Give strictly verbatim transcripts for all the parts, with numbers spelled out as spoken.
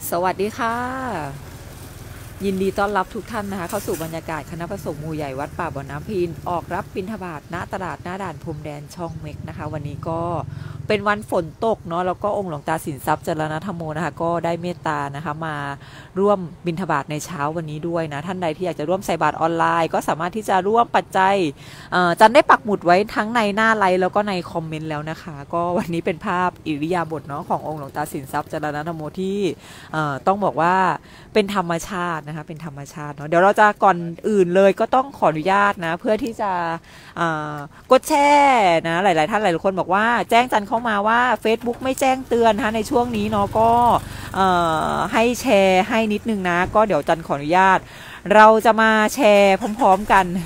สวัสดีค่ะยินดีต้อนรับทุกท่านนะคะเข้าสู่บรรยากาศคณะพระสงฆ์หมู่ใหญ่วัดป่าบ่อน้ำพีนออกรับบิณฑบาตณตลาดหน้าด่านพรมแดนช่องเม็กนะคะวันนี้ก็เป็นวันฝนตกเนาะแล้วก็องค์หลวงตาสินทรัพย์จรณธรรมโมนะคะก็ได้เมตตานะคะมาร่วมบิณฑบาตในเช้าวันนี้ด้วยนะท่านใดที่อยากจะร่วมใส่บาตรออนไลน์ก็สามารถที่จะร่วมปัจจัยจันได้ปักหมุดไว้ทั้งในหน้าไลน์แล้วก็ในคอมเมนต์แล้วนะคะก็วันนี้เป็นภาพอิริยาบถเนาะขององค์หลวงตาสินทรัพย์จรณธรรมโมที่ต้องบอกว่าเป็นธรรมชาตินะคะเป็นธรรมชาติเนาะเดี๋ยวเราจะก่อนอื่นเลยก็ต้องขออนุญาตนะเพื่อที่จะกดแชร์นะหลายๆท่านหลายๆคนบอกว่าแจ้งจันเข้ามาว่า Facebook ไม่แจ้งเตือนนะคะในช่วงนี้เนาะก็ให้แชร์ให้นิดนึงนะก็เดี๋ยวจันขออนุญาตเราจะมาแชร์พร้อมๆกัน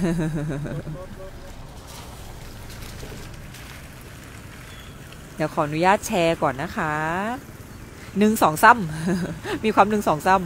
เดี๋ยวขออนุญาตแชร์ก่อนนะคะหนึ่งสองซ้ำมีความหนึ่งสองซ้ำ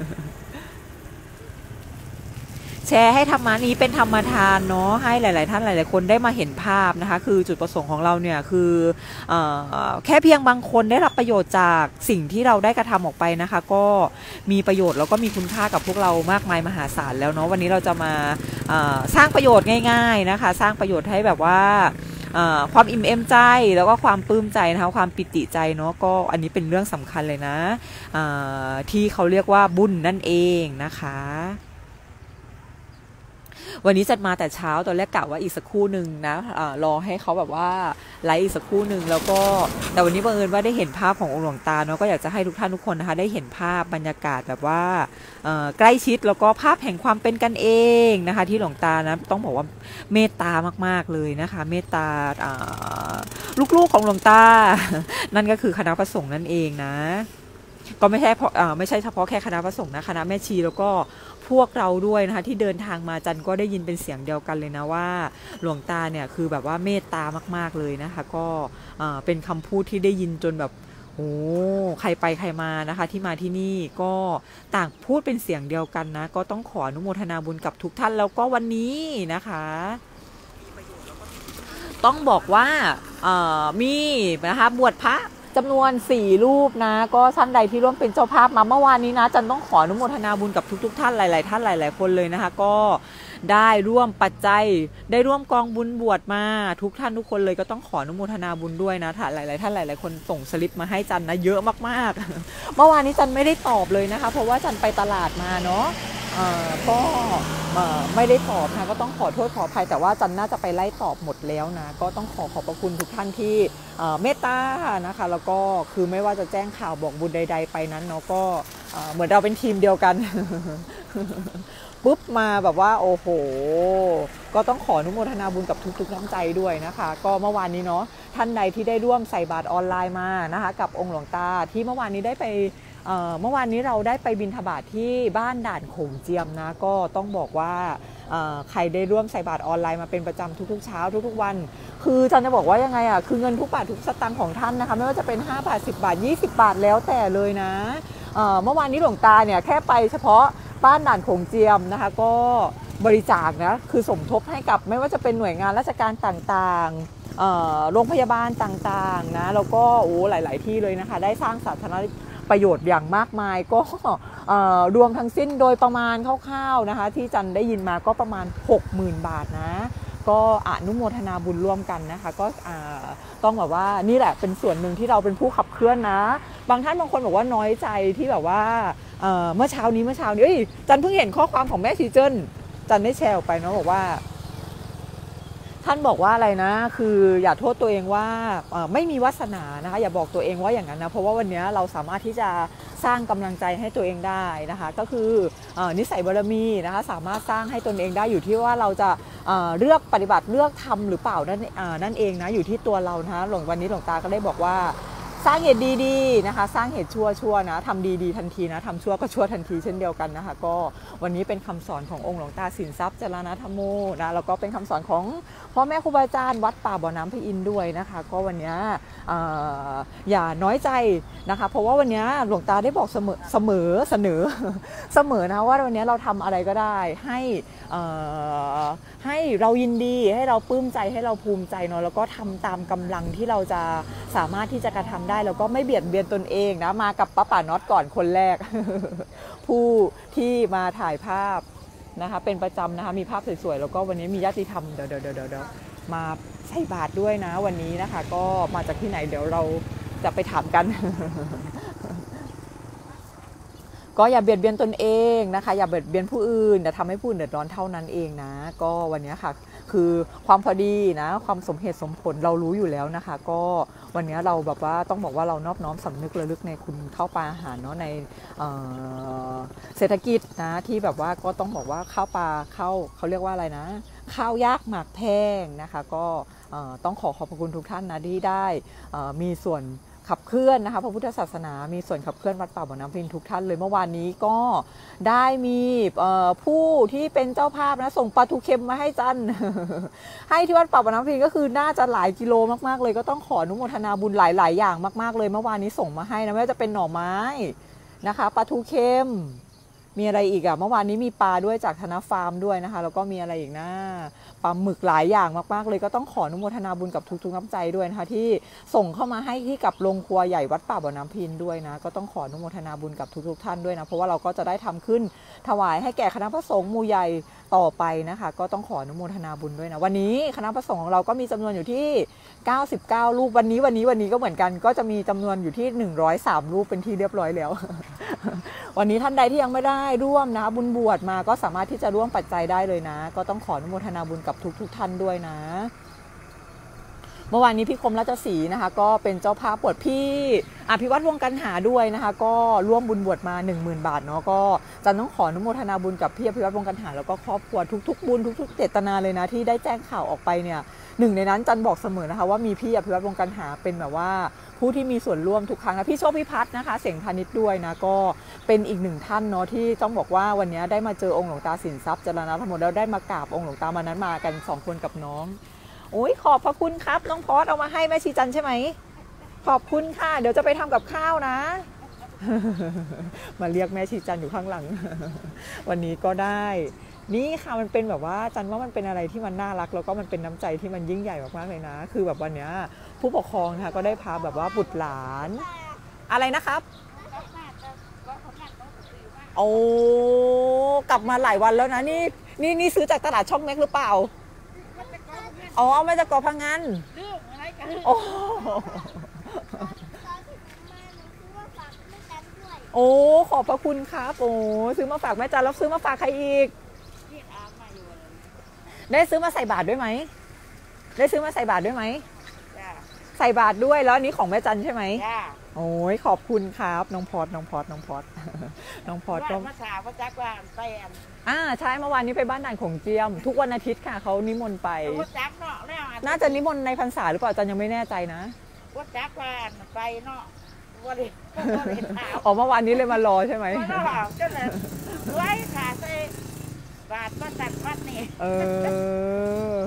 แชร์ให้ธรรมะนี้เป็นธรรมทานเนาะให้หลายๆท่านหลายๆคนได้มาเห็นภาพนะคะคือจุดประสงค์ของเราเนี่ยคือเอ่อแค่เพียงบางคนได้รับประโยชน์จากสิ่งที่เราได้กระทำออกไปนะคะก็มีประโยชน์แล้วก็มีคุณค่ากับพวกเรามากมายมหาศาลแล้วเนาะวันนี้เราจะมาสร้างประโยชน์ง่ายๆนะคะสร้างประโยชน์ให้แบบว่าความอิ่มเอมใจแล้วก็ความปลื้มใจนะคะความปิติใจเนาะก็อันนี้เป็นเรื่องสำคัญเลยนะที่เขาเรียกว่าบุญนั่นเองนะคะวันนี้จัดมาแต่เช้าตอนแรกกะว่าอีกสักครู่หนึ่งนะอะรอให้เขาแบบว่าไลฟ์อีกสักครู่หนึ่งแล้วก็แต่วันนี้บังเอิญว่าได้เห็นภาพขององค์หลวงตาเนาะก็อยากจะให้ทุกท่านทุกคนนะคะได้เห็นภาพบรรยากาศแบบว่าใกล้ชิดแล้วก็ภาพแห่งความเป็นกันเองนะคะที่หลวงตานะต้องบอกว่าเมตตามากๆเลยนะคะเมตตาลูกๆของหลวงตานั่นก็คือคณะพระสงฆ์นั่นเองนะก็ไม่ใช่เพราะไม่ใช่เฉพาะแค่คณะพระสงฆ์นะคณะแม่ชีแล้วก็พวกเราด้วยนะคะที่เดินทางมาจันก็ได้ยินเป็นเสียงเดียวกันเลยนะว่าหลวงตาเนี่ยคือแบบว่าเมตตามากๆเลยนะคะก็เป็นคำพูดที่ได้ยินจนแบบโอ้ใครไปใครมานะคะที่มาที่นี่ก็ต่างพูดเป็นเสียงเดียวกันนะก็ต้องขออนุโมทนาบุญกับทุกท่านแล้วก็วันนี้นะคะต้องบอกว่ามีนะคะบวชพระจำนวนสี่รูปนะก็ท่านใดที่ร่วมเป็นเจ้าภาพมาเมื่อวานนี้นะจันต้องขออนุโมทนาบุญกับทุกๆท่านหลายๆท่านหลายๆคนเลยนะคะก็ได้ร่วมปัจจัยได้ร่วมกองบุญบวชมาทุกท่านทุกคนเลยก็ต้องขออนุโมทนาบุญด้วยนะท่านหลายๆท่านหลายๆคนส่งสลิปมาให้จันนะเยอะมากๆเมื่อวานนี้จันไม่ได้ตอบเลยนะคะเพราะว่าจันไปตลาดมาเนาะก็ไม่ได้ตอบนะก็ต้องขอโทษขออภัยแต่ว่าจันน่าจะไปไล่ตอบหมดแล้วนะก็ต้องขอขอบพระคุณทุกท่านที่เมตตานะคะแล้วก็คือไม่ว่าจะแจ้งข่าวบอกบุญใดๆไปนั้นเนาะก็เหมือนเราเป็นทีมเดียวกันปุ๊บมาแบบว่าโอ้โหก็ต้องขออนุโมทนาบุญกับทุกๆน้ำใจด้วยนะคะก็เมื่อวานนี้เนาะท่านใดที่ได้ร่วมใส่บาตรออนไลน์มานะคะกับองค์หลวงตาที่เมื่อวานนี้ได้ไปเมื่อวานนี้เราได้ไปบิณฑบาตที่บ้านด่านโขงเจียมนะก็ต้องบอกว่าใครได้ร่วมใส่บาตรออนไลน์มาเป็นประจำทุกๆเช้าทุกๆวันคือจันจะบอกว่ายังไงอ่ะคือเงินทุกบาททุกสตางค์ของท่านนะคะไม่ว่าจะเป็นห้าบาทสิบบาทยี่สิบบาทแล้วแต่เลยนะเมื่อวานนี้หลวงตาเนี่ยแค่ไปเฉพาะบ้านด่านโขงเจียมนะคะก็บริจาคนะคือสมทบให้กับไม่ว่าจะเป็นหน่วยงานราชการต่างๆโรงพยาบาลต่างๆนะแล้วก็โอ้หลายๆที่เลยนะคะได้สร้างสาธารณประโยชน์อย่างมากมายก็รวมทั้งสิ้นโดยประมาณคร่าวๆนะคะที่จันได้ยินมาก็ประมาณ หกหมื่น บาทนะก็อนุโมทนาบุญร่วมกันนะคะก็ต้องแบบว่านี่แหละเป็นส่วนหนึ่งที่เราเป็นผู้ขับเคลื่อนนะบางท่านบางคนบอกว่าน้อยใจที่แบบว่าเมื่อเช้านี้เมื่อเช้านี้เอ้ยจันเพิ่งเห็นข้อความของแม่ชีเจิ้นจันได้แชร์ออกไปเนาะบอกว่าท่านบอกว่าอะไรนะคืออย่าโทษตัวเองว่าไม่มีวาสนานะคะอย่าบอกตัวเองว่าอย่างนั้นนะเพราะว่าวันนี้เราสามารถที่จะสร้างกำลังใจให้ตัวเองได้นะคะก็คือนิสัยบารมีนะคะสามารถสร้างให้ตนเองได้อยู่ที่ว่าเราจะเลือกปฏิบัติเลือกทำหรือเปล่านั่นนั่นเองนะอยู่ที่ตัวเรานะคะหลวงวันนี้หลวงตาก็ได้บอกว่าสร้างเหตุดีๆนะคะสร้างเหตุชั่วชั่วนะทำดีๆทันทีนะทำชั่วก็ชั่วทันทีเช่นเดียวกันนะคะก็วันนี้เป็นคำสอนขององค์หลวงตาสินทรัพย์จรณธรรมโมนะแล้วก็เป็นคำสอนของพ่อแม่ครูบาอาจารย์วัดป่าบ่อน้ำพระอินทร์ด้วยนะคะก็วันนี้อย่าน้อยใจนะคะเพราะว่าวันนี้หลวงตาได้บอกเสมอเสมอเสนอเสมอนะว่าวันนี้เราทำอะไรก็ได้ให้ให้เรายินดีให้เราปลื้มใจให้เราภูมิใจเนาะแล้วก็ทำตามกำลังที่เราจะสามารถที่จะกระทำได้ได้แล้วก็ไม่เบียดเบียนตนเองนะมากับป้าป่าน็อตก่อนคนแรก ผู้ที่มาถ่ายภาพนะคะเป็นประจำนะคะมีภาพสวยๆแล้วก็วันนี้มีญาติธรรมเดี๋ยวเดี๋ยวเดี๋ยวเดี๋ยวมาใส่บาตรด้วยนะวันนี้นะคะก็มาจากที่ไหนเดี๋ยวเราจะไปถามกัน ก็อย่าเบียดเบียนตนเองนะคะอย่าเบียดเบียนผู้อื่นอย่าทำให้ผู้อื่นเดือดร้อนเท่านั้นเองนะก็วันนี้ค่ะคือความพอดีนะความสมเหตุสมผลเรารู้อยู่แล้วนะคะก็วันนี้เราแบบว่าต้องบอกว่าเรานอบน้อมสำนึกระลึกในคุณข้าวปลาอาหารเนาะในเอ่อเศรษฐกิจนะที่แบบว่าก็ต้องบอกว่าข้าวปลาข้าวเขาเรียกว่าอะไรนะข้าวยากหมากแพงนะคะก็ต้องขอขอบคุณทุกท่านนะที่ได้มีส่วนขับเคลื่อนนะคะพระพุทธศาสนามีส่วนขับเคลื่อนวัดป่าบ่อน้ำพินทุกท่านเลยเมื่อวานนี้ก็ได้มีผู้ที่เป็นเจ้าภาพนะส่งปลาทูเค็มมาให้จัน ให้ที่วัดป่าบ่อน้ำพินก็คือน่าจะหลายกิโลมากๆเลยก็ต้องขออนุโมทนาบุญหลายๆอย่างมากๆเลยเมื่อวานนี้ส่งมาให้นะไม่ว่าจะเป็นหน่อไม้นะคะปลาทูเค็มมีอะไรอีกอะเมื่อวานนี้มีปลาด้วยจากธนฟาร์มด้วยนะคะแล้วก็มีอะไรอีกนะปลาหมึกหลายอย่างมากๆเลยก็ต้องขออนุโมทนาบุญกับทุกๆน้ำใจด้วยนะคะที่ส่งเข้ามาให้ที่กับโรงครัวใหญ่วัดป่าบ่อน้ำพินด้วยนะก็ต้องขออนุโมทนาบุญกับทุกๆท่านด้วยนะเพราะว่าเราก็จะได้ทำขึ้นถวายให้แก่คณะพระสงฆ์หมู่ใหญ่ต่อไปนะคะก็ต้องขออนุโมทนาบุญด้วยนะวันนี้คณะพระสงฆ์ของเราก็มีจำนวนอยู่ที่เก้าสิบเก้ารูปวันนี้วันนี้วันนี้ก็เหมือนกันก็จะมีจำนวนอยู่ที่หนึ่งร้อยสามรูปเป็นที่เรียบร้อยแล้ว วันนี้ท่านใดที่ยังไม่ได้ร่วมนะบุญบวชมาก็สามารถที่จะร่วมปัจจัยได้เลยนะก็ต้องขออนุโมทนาบุญกับทุกๆท่านด้วยนะเมื่อวานนี้พี่คมราชสีห์นะคะก็เป็นเจ้าภาพบวชพี่อภิวัตรวงกันหาด้วยนะคะก็ร่วมบุญบวชมา หนึ่งหมื่น บาทเนาะก็จะต้องขออนุโมทนาบุญกับพี่อภิวัตรวงกันหาแล้วก็ครอบครัวทุกๆบุญทุกๆเจตนาเลยนะที่ได้แจ้งข่าวออกไปเนี่ยหนึ่งในนั้นจันบอกเสมอนะคะว่ามีพี่อภิวัตรวงกันหาเป็นแบบว่าผู้ที่มีส่วนร่วมทุกครั้งนะพี่โชคพิพัฒน์นะคะเสียงพาณิชย์ด้วยนะก็เป็นอีกหนึ่งท่านเนาะที่ต้องบอกว่าวันนี้ได้มาเจอองค์หลวงตาสินทรัพย์จรณธรรมแล้วได้มากราบองค์หลวงตามานั้นมากันสองคนกับน้องโอ้ยขอบพระคุณครับน้องพอสเอามาให้แม่ชีจันใช่ไหมขอบคุณค่ะเดี๋ยวจะไปทำกับข้าวนะ มาเรียกแม่ชีจันอยู่ข้างหลัง วันนี้ก็ได้นี่ค่ะมันเป็นแบบว่าจันว่ามันเป็นอะไรที่มันน่ารักแล้วก็มันเป็นน้ำใจที่มันยิ่งใหญ่มากๆเลยนะคือแบบวันนี้ผู้ปกครองนะคะก็ได้พาแบบว่าบุตรหลานอะไรนะครับโอ้กลับมาหลายวันแล้วนะนี่นี่นี่ซื้อจากตลาดช่องแม็กหรือเปล่าอ๋อมาจากเกาะพังงานโอ้โอ้ขอบพระคุณครับโอ้ซื้อมาฝากแม่จันแล้วซื้อมาฝากใครอีกได้ซื้อมาใส่บาตรด้วยไหมได้ซื้อมาใส่บาตรด้วยไหมใส่บาตรด้วยแล้วนี้ของแม่จันใช่ไหมโอ้ยขอบคุณครับน้องพอดน้องพอดน้องพอดน้องพอดก็มาสาวจักว่าไปอ่าใช่เมื่อวานนี้ไปบ้านด่านของเจียมทุกวันอาทิตย์ค่ะเขานิมนต์ไปน่าจะนิมนต์ในพรรษาหรือเปล่าจันยังไม่แน่ใจนะว่าจักว่าไปเนาะอ๋อเมื่อวานนี้เลยมารอใช่ไหมก็เลยไว้ขาใส่บาทก็ตัดวัดนี่เออ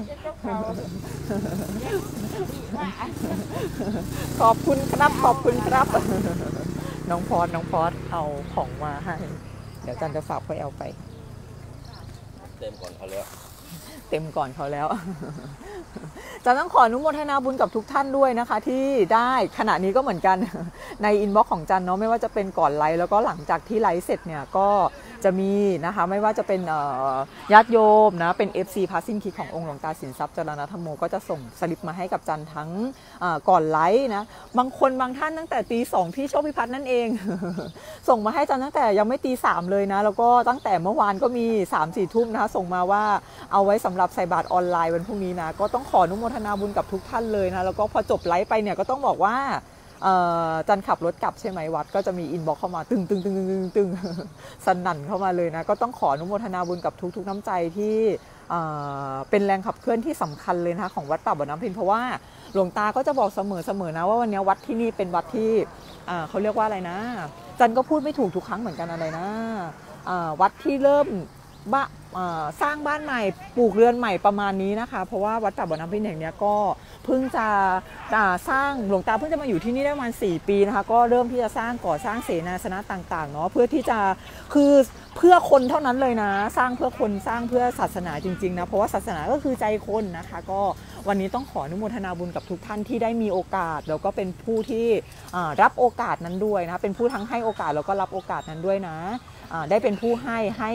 ขอบคุณครับขอบคุณครับน้องพอดน้องพอดเอาของมาให้เดี๋ยวจันจะฝากพ่อแอลไปเต็มก่อนเขาแล้วเต็มก่อนเขาแล้วจะต้องขออนุโมทนาบุญกับทุกท่านด้วยนะคะที่ได้ขณะนี้ก็เหมือนกันในอินบ็อกซ์ของจันเนาะไม่ว่าจะเป็นก่อนไลฟ์แล้วก็หลังจากที่ไลฟ์เสร็จเนี่ยก็จะมีนะคะไม่ว่าจะเป็นญาติโยมนะเป็น เอฟ ซี Passing Key ขององค์หลวงตาสินทรัพย์จรณธรรมโมก็จะส่งสลิปมาให้กับจันทั้งก่อนไลฟ์นะบางคนบางท่านตั้งแต่ตีสองพี่โชคพิพัฒน์นั่นเอง ส่งมาให้จันตั้งแต่ยังไม่ตีสามเลยนะแล้วก็ตั้งแต่เมื่อวานก็มี สามสี่ ทุ่มนะคะส่งมาว่าเอาไว้สำหรับใส่บาตรออนไลน์วันพรุ่งนี้นะก็ต้องขออนุโมทนาบุญกับทุกท่านเลยนะแล้วก็พอจบไลฟ์ไปเนี่ยก็ต้องบอกว่าจันขับรถกลับใช่ไหมวัดก็จะมีอินบ็อกซ์เข้ามาตึงตึงตึงตึงตึงตึงสนั่นเข้ามาเลยนะก็ต้องขออนุโมทนาบุญกับทุกๆน้ำใจที่เป็นแรงขับเคลื่อนที่สำคัญเลยนะคะของวัดป่าบ่อน้ำพินเพราะว่าหลวงตาก็จะบอกเสมอเสมอนะว่าวันนี้วัดที่นี่เป็นวัดที่เขาเรียกว่าอะไรนะจันก็พูดไม่ถูกทุกครั้งเหมือนกันอะไรนะวัดที่เริ่มบะสร้างบ้านใหม่ปลูกเรือนใหม่ประมาณนี้นะคะเพราะว่าวัดป่าบ่อน้ำพินแห่งนี้ก็เพิ่งจะสร้างหลวงตาเพิ่งจะมาอยู่ที่นี่ได้ประมาณสี่ปีนะคะก็เริ่มที่จะสร้างก่อสร้างเสนาสนะต่างๆเนาะเพื่อที่จะคือเพื่อคนเท่านั้นเลยนะสร้างเพื่อคนสร้างเพื่อศาสนาจริงๆนะเพราะว่าศาสนาก็คือใจคนนะคะก็วันนี้ต้องขออนุโมทนาบุญกับทุกท่านที่ได้มีโอกาสแล้วก็เป็นผู้ที่รับโอกาสนั้นด้วยนะเป็นผู้ทั้งให้โอกาสแล้วก็รับโอกาสนั้นด้วยนะได้เป็นผู้ให้ให้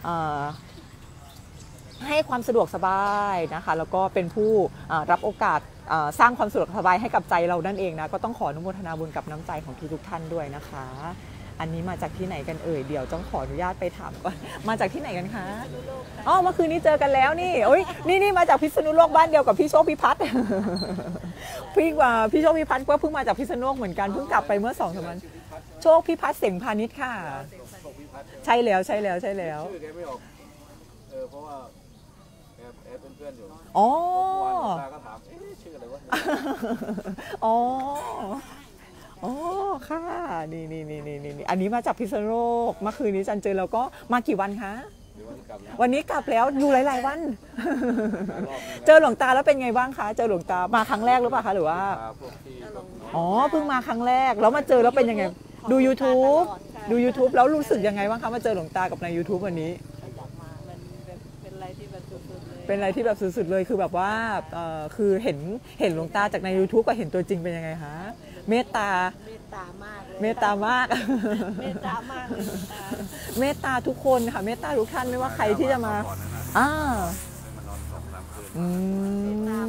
ให้ความสะดวกสบายนะคะแล้วก็เป็นผู้รับโอกาสสร้างความสะดวกสบายให้กับใจเรานั่นเองนะก็ต้องขออนุโมทนาบุญกับน้ำใจของทุกๆท่านด้วยนะคะอันนี้มาจากที่ไหนกันเอ่ยเดี๋ยวต้องขออนุญาตไปถามก่อนมาจากที่ไหนกันคะอ๋อเมื่อคืนนี้เจอกันแล้วนี่โอ้ยนี่นี่มาจากพิษณุโลกบ้านเดียวกับพี่โชคพิพัฒน์พี่ว่าพี่โชคพิพัฒน์ก็เพิ่งมาจากพิษณุโลกเหมือนกันเพิ่งกลับไปเมื่อสองสามวันโชคพิพัฒน์เสงพาณิชย์ค่ะใช่แล้วใช่แล้วใช่แล้วชื่อแกไม่ออกเออเพราะว่าแอบแอบเป็นเพื่อนอยู่อ๋อตาก็ถามเอ๊ะชื่ออะไรวะอ๋ออ๋อค่ะนี่นี่นี่นี่นี่อันนี้มาจากพิษณุโลกเมื่อคืนนี้จันเจอแล้วก็มากี่วันคะวันนี้กลับแล้วอยู่หลายๆวันเจอหลวงตาแล้วเป็นไงบ้างคะเจอหลวงตามาครั้งแรกหรือเปล่าคะหรือว่าอ๋อเพิ่งมาครั้งแรกแล้วมาเจอแล้วเป็นยังไงดู YouTube ดู YouTube แล้วรู้สึกยังไงบ้างคะมาเจอหลวงตากับใน YouTube วันนี้เป็นอะไรที่แบบสุดๆเลยเป็นอะไรที่แบบสุดๆเลยคือแบบว่าคือเห็นเห็นหลวงตาจากใน YouTube กับเห็นตัวจริงเป็นยังไงคะเมตตาเมตตามากเมตตามากเมตตามากเลยเมตตาทุกคนค่ะเมตตาทุกท่านไม่ว่าใครที่จะมาอ่าอืม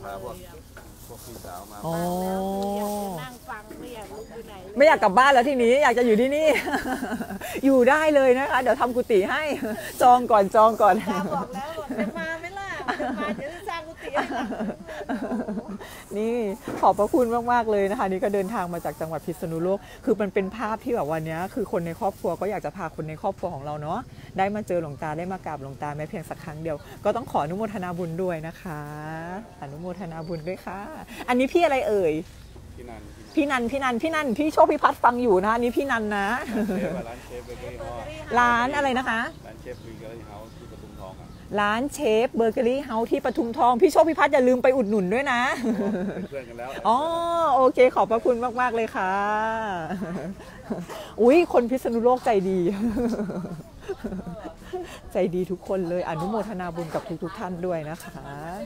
อ๋อนั่งฟังไม่อยากลุกไปไหนไม่อยากกลับบ้านแล้วทีนี้อยากจะอยู่ที่นี่อยู่ได้เลยนะคะเดี๋ยวทำกุฏิให้จองก่อนจองก่อนบอกแล้วจะมาไหมล่ะจะมาเดี๋ยวจะสร้างกุฏิให้นี่ขอบพระคุณมากๆเลยนะคะนี่ก็เดินทางมาจากจังหวัดพิษณุโลกคือมันเป็นภาพที่แบบวันนี้คือคนในครอบครัวก็อยากจะพาคนในครอบครัวของเราเนาะได้มาเจอหลวงตาได้มากราบหลวงตาแม้เพียงสักครั้งเดียวก็ต้องขออนุโมทนาบุญด้วยนะคะอนุโมทนาบุญด้วยค่ะอันนี้พี่อะไรเอ่ยพี่นันพี่นันพี่นันพี่โชคพิพัฒน์ฟังอยู่นะนี่พี่นันนะร้านอะไรนะคะร้านเชฟเบเกอรี่เฮาส์ที่ปทุมทองร้านเชฟเบเกอรี่เฮาส์ที่ปทุมทองพี่โชคพิพัฒน์อย่าลืมไปอุดหนุนด้วยนะเพื่อนกันแล้วอ๋อโอเคขอบพระคุณมากๆเลยค่ะอุ้ยคนพิษณุโลกใจดีใจดีทุกคนเลยอนุโมทนาบุญกับทุกๆท่านด้วยนะคะ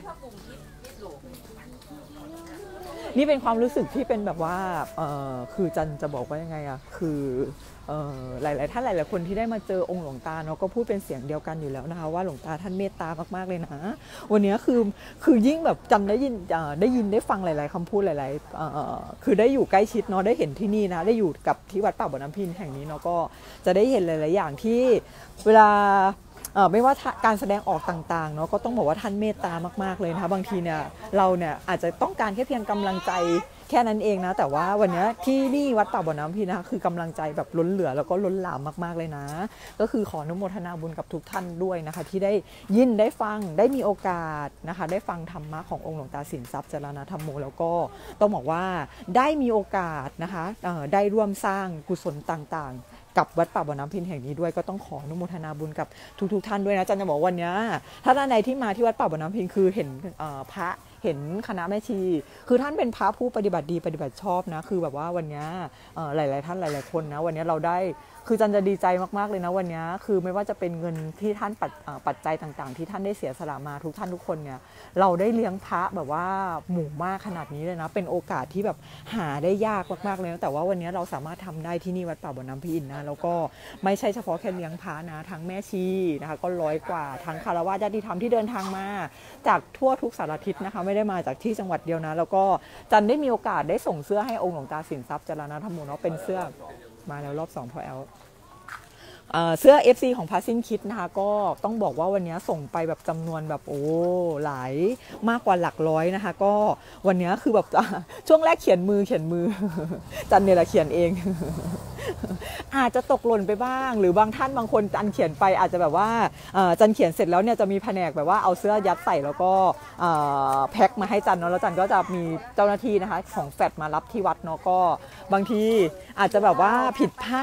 นี่เป็นความรู้สึกที่เป็นแบบว่าเออคือจันจะบอกว่ายังไงอะคือเออหลายๆท่านหลายๆคนที่ได้มาเจอองค์หลวงตาเนาะก็พูดเป็นเสียงเดียวกันอยู่แล้วนะคะว่าหลวงตาท่านเมตตามากๆเลยนะวันนี้คือคือยิ่งแบบจันได้ยินได้ยินได้ฟังหลายๆคำพูดหลายๆคือได้อยู่ใกล้ชิดเนาะได้เห็นที่นี่นะได้อยู่กับที่วัดป่าบ่อน้ำพินแห่งนี้เนาะก็จะได้เห็นหลายๆอย่างที่เวลาไม่ว่าการแสดงออกต่างๆเนาะก็ต้องบอกว่าท่านเมตตามากๆเลยนะคะบางทีเนี่ยเราเนี่ยอาจจะต้องการแค่เพียงกำลังใจแค่นั้นเองนะแต่ว่าวันนี้ที่นี่วัดป่าบ่อน้ำพินนะคะคือกำลังใจแบบล้นเหลือแล้วก็ล้นหลามมากๆเลยนะก็คือขออนุโมทนาบุญกับทุกท่านด้วยนะคะที่ได้ยินได้ฟังได้มีโอกาสนะคะได้ฟังธรรมะขององค์หลวงตาสินทรัพย์จรณธรรมโมแล้วก็ต้องบอกว่าได้มีโอกาสนะคะได้ร่วมสร้างกุศลต่างๆกับวัดป่าบ่อน้ำพินแห่งนี้ด้วยก็ต้องขออนุโมทนาบุญกับทุกๆท่านด้วยนะจันจะบอกวันนี้ถ้าท่านใดที่มาที่วัดป่าบ่อน้ำพินคือเห็นพระเห็นคณะแม่ชีคือท่านเป็นพระผู้ปฏิบัติดีปฏิบัติชอบนะคือแบบว่าวันนี้หลายๆท่านหลายๆคนนะวันนี้เราได้คือจันจะดีใจมากๆเลยนะวันนี้คือไม่ว่าจะเป็นเงินที่ท่านปัจจัยต่างๆที่ท่านได้เสียสละมาทุกท่านทุกคนเนี่ยเราได้เลี้ยงพระแบบว่าหมู่มากขนาดนี้เลยนะเป็นโอกาสที่แบบหาได้ยากมากๆเลยนะแต่ว่าวันนี้เราสามารถทำได้ที่นี่วัดป่าบ่อน้ำพินนะแล้วก็ไม่ใช่เฉพาะแค่เลี้ยงพระนะทั้งแม่ชีนะคะก็ร้อยกว่าทั้งคารวะญาติธรรมที่เดินทางมาจากทั่วทุกสารทิศนะคะไม่ได้มาจากที่จังหวัดเดียวนะแล้วก็จันได้มีโอกาสได้ส่งเสื้อให้องค์หลวงตาสินทรัพย์จรณธรรมโมเนาะเป็นเสื้อมาแล้วรอบสองพอแอลเสื้อ เอฟ ซี ของพาซินคิดนะคะก็ต้องบอกว่าวันนี้ส่งไปแบบจำนวนแบบโอ้หลายมากกว่าหลักร้อยนะคะก็วันนี้คือแบบช่วงแรกเขียนมือเขียนมือจันเนี่ยแหละเขียนเองอาจจะตกหล่นไปบ้างหรือบางท่านบางคนจันเขียนไปอาจจะแบบว่าจันเขียนเสร็จแล้วเนี่ยจะมีแผนกแบบว่าเอาเสื้อยัดใส่แล้วก็แพ็คมาให้จันเนาะแล้วจันก็จะมีเจ้าหน้าที่นะคะของแฟดมารับที่วัดเนาะก็บางทีอาจจะแบบว่าผิดพลาด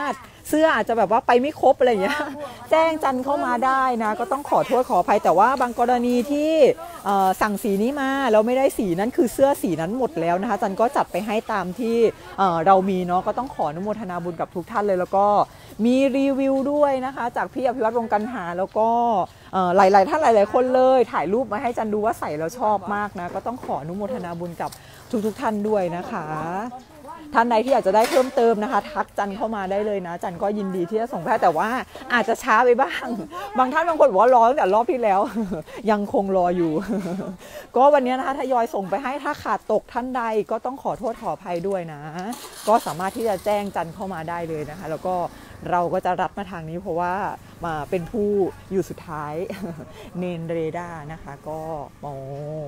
เสื้ออาจจะแบบว่าไปไม่ครบอะไรอย่างเงี้ยแจ้งจันเข้ามาได้นะก็ต้องขอโทษขออภัยแต่ว่าบางกรณีที่สั่งสีนี้มาแล้วไม่ได้สีนั้นคือเสื้อสีนั้นหมดแล้วนะคะจันก็จัดไปให้ตามที่เรามีเนาะก็ต้องขออนุโมทนาบุญกับทุกท่านเลยแล้วก็มีรีวิวด้วยนะคะจากพี่อภิวัตรวงกันหาแล้วก็หลายๆท่านหลายๆคนเลยถ่ายรูปมาให้จันดูว่าใส่แล้วชอบมากนะก็ต้องขออนุโมทนาบุญกับทุกๆท่านด้วยนะคะท่านใดที่อยากจะได้เพิ่มเติมนะคะทักจันเข้ามาได้เลยนะจันก็ยินดีที่จะส่งแพทย์แต่ว่าอาจจะช้าไปบ้างบางท่านบางคนบอกว่ารอตั้งแต่รอบที่แล้วยังคงรออยู่ก็วันนี้นะคะทยอยส่งไปให้ถ้าขาดตกท่านใดก็ต้องขอโทษขออภัยด้วยนะก็สามารถที่จะแจ้งจันเข้ามาได้เลยนะคะแล้วก็เราก็จะรับมาทางนี้เพราะว่ามาเป็นผู้อยู่สุดท้ายเนนเรดานะคะก็โอ้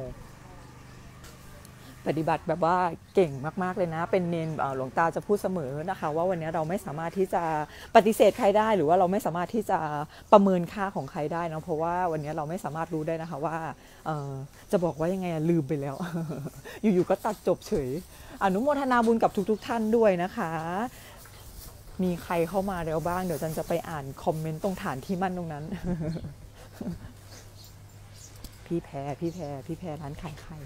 ปฏิบัติแบบว่าเก่งมากๆเลยนะเป็นเนนหลวงตาจะพูดเสมอนะคะว่าวันนี้เราไม่สามารถที่จะปฏิเสธใครได้หรือว่าเราไม่สามารถที่จะประเมินค่าของใครได้นะเพราะว่าวันนี้เราไม่สามารถรู้ได้นะคะว่าจะบอกว่ายังไงลืมไปแล้ว อยู่ๆก็ตัดจบเฉยอนุโมทนาบุญกับทุกๆท่านด้วยนะคะมีใครเข้ามาแล้วบ้างเดี๋ยวจันจะไปอ่านคอมเมนต์ตรงฐานที่มั่นตรงนั้น พี่แพรพี่แพรพี่แพรร้านขายไข่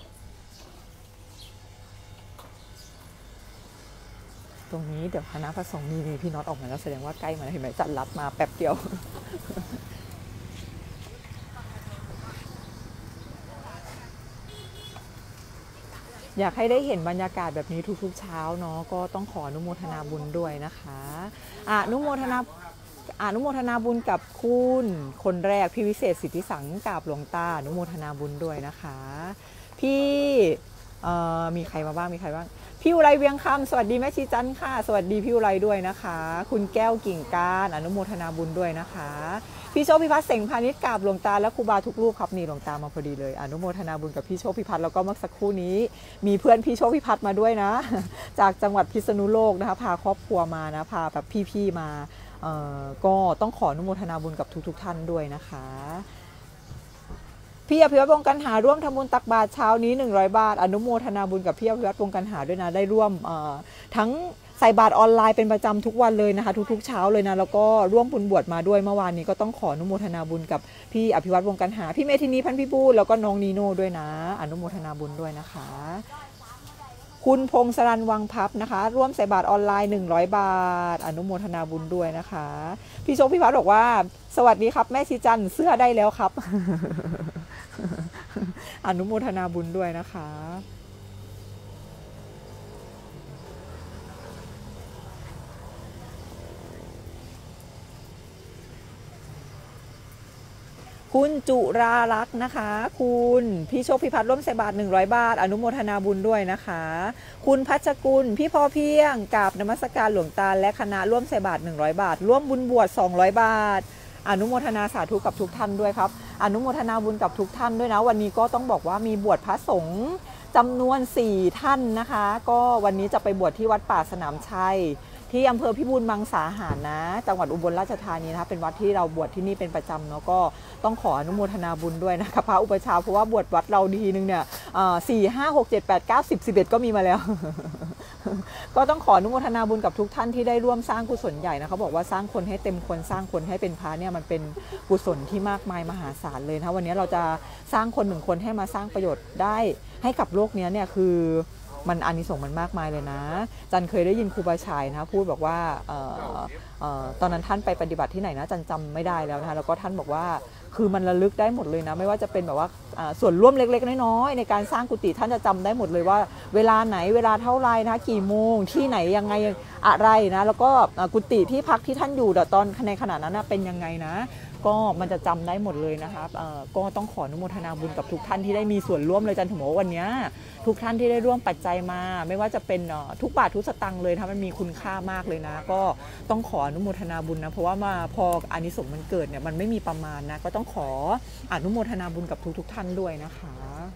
ตรงนี้เดี๋ยวคณะพระสงฆ์มีพี่น็อตออกมาแล้วแสดงว่าใกล้มาเห็นไหมจัดรับมาแป๊บเดียวอยากให้ได้เห็นบรรยากาศแบบนี้ทุกๆเช้าเนาะก็ต้องขออนุโมทนาบุญด้วยนะคะอนุโมทนาอนุโมทนาบุญกับคุณคนแรกพี่วิเศษสิทธิสังกาบหลวงตาอนุโมทนาบุญด้วยนะคะพี่มีใครมาบ้างมีใครบ้างพี่อุไรเวียงคำสวัสดีแม่ชีจันค่ะสวัสดีพี่อุไรด้วยนะคะคุณแก้วกิ่งการอนุโมทนาบุญด้วยนะคะพี่โชคพิพัฒน์เสงพาณิชย์กราบหลวงตาและครูบาทุกรูปครับนี่หลวงตามาพอดีเลยอนุโมทนาบุญกับพี่โชคพิพัฒน์แล้วก็เมื่อสักครู่นี้มีเพื่อนพี่โชคพิพัฒน์มาด้วยนะจากจังหวัดพิษณุโลกนะคะพาครอบครัวมานะพาแบบพี่ๆมาก็ต้องขออนุโมทนาบุญกับทุกๆท่านด้วยนะคะพี่อภิวัตรวงกันหาร่วมทำบุญตักบาตรเช้านี้หนึ่งร้อยบาทอนุโมทนาบุญกับพี่อภิวัตรวงกันหาด้วยนะได้ร่วมทั้งใส่บาตรออนไลน์เป็นประจำทุกวันเลยนะคะทุกๆเช้าเลยนะแล้วก็ร่วมบุญบวชมาด้วยเมื่อวานนี้ก็ต้องขออนุโมทนาบุญกับพี่อภิวัตรวงกันหาพี่เมธินีพันธุ์พิบูลแล้วก็น้องนีโน่ด้วยนะอนุโมทนาบุญด้วยนะคะคุณพงศรันวังพับนะคะร่วมใส่บาตรออนไลน์หนึ่งร้อยบาทอนุโมทนาบุญด้วยนะคะพี่โชคพี่พัฒน์บอกว่าสวัสดีครับแม่ชีจันเสื้อได้แล้วครับ อนุโมทนาบุญด้วยนะคะคุณจุราลักษณ์นะคะคุณพี่โชคพิพัฒน์ร่วมใส่บาตรหนึ่งร้อยบาทอนุโมทนาบุญด้วยนะคะคุณพัชกุลพี่พอเพียงกราบนมัสการหลวงตาและคณะร่วมใส่บาตรหนึ่งร้อยบาทร่วมบุญบวชสองร้อยบาทอนุโมทนาสาธุกับทุกท่านด้วยครับอนุโมทนาบุญกับทุกท่านด้วยนะวันนี้ก็ต้องบอกว่ามีบวชพระสงฆ์จำนวนสี่ท่านนะคะก็วันนี้จะไปบวชที่วัดป่าสนามชัยที่อำเภอพิบูลมังสาหารนะจังหวัดอุบลราชธานีนะคะเป็นวัดที่เราบวชที่นี่เป็นประจำเนาะก็ต้องขออนุโมทนาบุญด้วยนะคะพระอุปชาเพราะว่าบวชวัดเราดีนึงเนี่ยสี่ห้าหกเจ็ดแปดเก้าสิบสิบเอ็ดก็มีมาแล้ว ก็ต้องขออนุโมทนาบุญกับทุกท่านที่ได้ร่วมสร้างกุศลใหญ่นะเขาบอกว่าสร้างคนให้เต็มคนสร้างคนให้เป็นพระเนี่ยมันเป็นกุศลที่มากมายมหาศาลเลยนะวันนี้เราจะสร้างคนหนึ่งคนให้มาสร้างประโยชน์ได้ให้กับโลกนี้เนี่ยคือมันอานิสงส์มันมากมายเลยนะจันเคยได้ยินครูบาชัยนะพูดบอกว่าตอนนั้นท่านไปปฏิบัติที่ไหนนะจันจำไม่ได้แล้วนะคะแล้วก็ท่านบอกว่าคือมันระลึกได้หมดเลยนะไม่ว่าจะเป็นแบบว่าส่วนร่วมเล็กๆน้อยๆในการสร้างกุฏิท่านจะจำได้หมดเลยว่าเวลาไหนเวลาเท่าไรนะกี่โมงที่ไหนยังไงอะไรนะแล้วก็กุฏิที่พักที่ท่านอยู่ตอนในขณะนั้นเป็นยังไงนะก็มันจะจำได้หมดเลยนะคะก็ต้องขออนุโมทนาบุญกับทุกท่านที่ได้มีส่วนร่วมเลยจันถึงบอกว่าวันนี้ทุกท่านที่ได้ร่วมปัจจัยมาไม่ว่าจะเป็นทุกบาททุกสตางค์เลยนะมันมีคุณค่ามากเลยนะก็ต้องขออนุโมทนาบุญนะเพราะว่ามาพออานิสงส์มันเกิดเนี่ยมันไม่มีประมาณนะก็ต้องขออนุโมทนาบุญกับทุกๆท่านด้วยนะคะ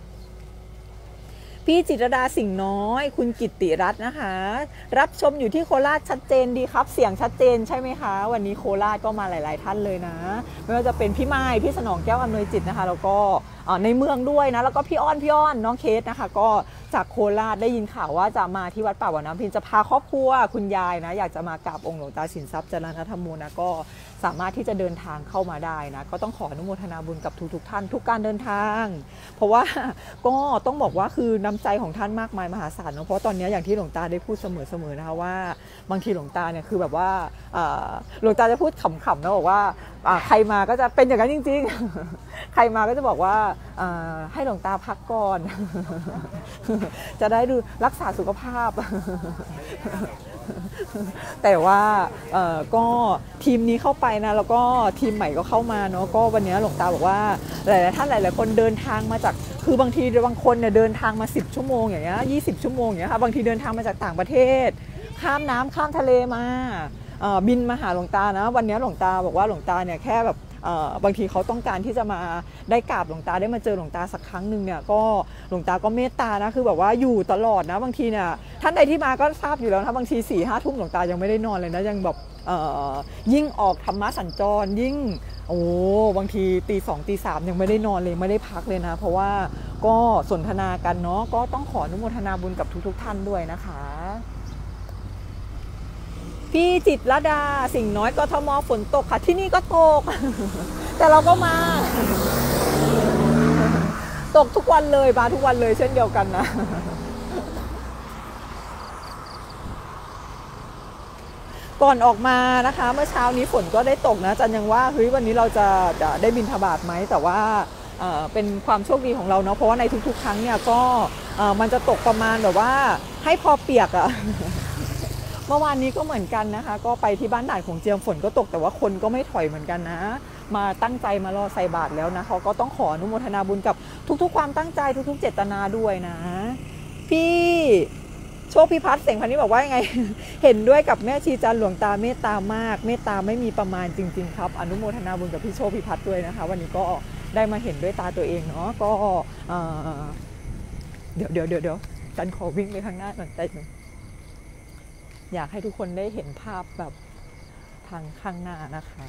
พี่จิตรดาสิ่งน้อยคุณกิตติรัตน์นะคะรับชมอยู่ที่โคราชชัดเจนดีครับเสียงชัดเจนใช่ไหมคะวันนี้โคราชก็มาหลายๆท่านเลยนะไม่ว่าจะเป็นพี่ไม้พี่สนองแก้วอำนวยจิตนะคะแล้วก็ในเมืองด้วยนะแล้วก็พี่อ้อนพี่อ้อนน้องเคสนะคะก็จากโคราชได้ยินข่าวว่าจะมาที่วัดป่าวังน้ำพินจะพาครอบครัวคุณยายนะอยากจะมากราบองค์หลวงตาสินทรัพย์จรณธรรมโมนะก็สามารถที่จะเดินทางเข้ามาได้นะก็ต้องขออนุโมทนาบุญกับทุกๆท่านทุกการเดินทางเพราะว่าก็ต้องบอกว่าคือน้ำใจของท่านมากมายมหาศาลเนาะเพราะตอนนี้อย่างที่หลวงตาได้พูดเสมอๆนะคะว่าบางทีหลวงตาเนี่ยคือแบบว่าหลวงตาจะพูดขำๆนะบอกว่าใครมาก็จะเป็นอย่างนั้นจริงๆใครมาก็จะบอกว่าให้หลวงตาพักก่อนจะได้ดูรักษาสุขภาพแต่ว่าก็ทีมนี้เข้าไปนะแล้วก็ทีมใหม่ก็เข้ามาเนาะก็วันนี้หลวงตาบอกว่าหลายๆท่านหลายๆคนเดินทางมาจากคือบางทีบางคนเนี่ยเดินทางมาสิบชั่วโมงอย่างเงี้ยยี่สิบชั่วโมงอย่างเงี้ยค่ะบางทีเดินทางมาจากต่างประเทศข้ามน้ำข้ามทะเลมาบินมาหาหลวงตานะวันนี้หลวงตาบอกว่าหลวงตาเนี่ยแค่แบบบางทีเขาต้องการที่จะมาได้กราบหลวงตาได้มาเจอหลวงตาสักครั้งหนึ่งเนี่ยก็หลวงตาก็เมตตานะคือแบบว่าอยู่ตลอดนะบางทีเนี่ยท่านใดที่มาก็ทราบอยู่แล้วนะบางทีสี่ห้าทุ่มหลวงตายังไม่ได้นอนเลยนะยังแบบยิ่งออกธรรมะสัญจรยิ่งโอ้บางทีตีสองตีสามยังไม่ได้นอนเลยไม่ได้พักเลยนะเพราะว่าก็สนทนากันเนาะก็ต้องขออนุโมทนาบุญกับทุกๆท่านด้วยนะคะพี่จิตรดาสิ่งน้อยกทมฝนตกค่ะที่นี่ก็ตกแต่เราก็มาตกทุกวันเลยมาทุกวันเลยเช่นเดียวกันนะก่อนออกมานะคะเมื่อเช้านี้ฝนก็ได้ตกนะจันยังว่าเฮ้ยวันนี้เราจะจะได้บิณฑบาตไหมแต่ว่าเป็นความโชคดีของเราเนาะเพราะว่าในทุกๆครั้งเนี่ยก็มันจะตกประมาณแบบว่าให้พอเปียกอะเมื่อวานนี้ก็เหมือนกันนะคะก็ไปที่บ้านด่านของเจียมฝนก็ตกแต่ว่าคนก็ไม่ถอยเหมือนกันนะมาตั้งใจมารอใส่บาตรแล้วนะเขาก็ต้องขออนุโมทนาบุญกับทุกๆความตั้งใจทุกๆเจตนาด้วยนะพี่โชคพิพัฒน์เสียงพันนี้บอกว่ายังไงเห็นด้วยกับแม่ชีจันหลวงตาเมตตามากเมตตาไม่มีประมาณจริงๆครับอนุโมทนาบุญกับพี่โชคพิพัฒน์ด้วยนะคะวันนี้ก็ได้มาเห็นด้วยตาตัวเองเนาะก็เดี๋ยวเดี๋ยวเดี๋ยวเดี๋ยวจันขอวิ่งไปข้างหน้าหน่อยใจหนึ่งอยากให้ทุกคนได้เห็นภาพแบบทางข้างหน้านะคะ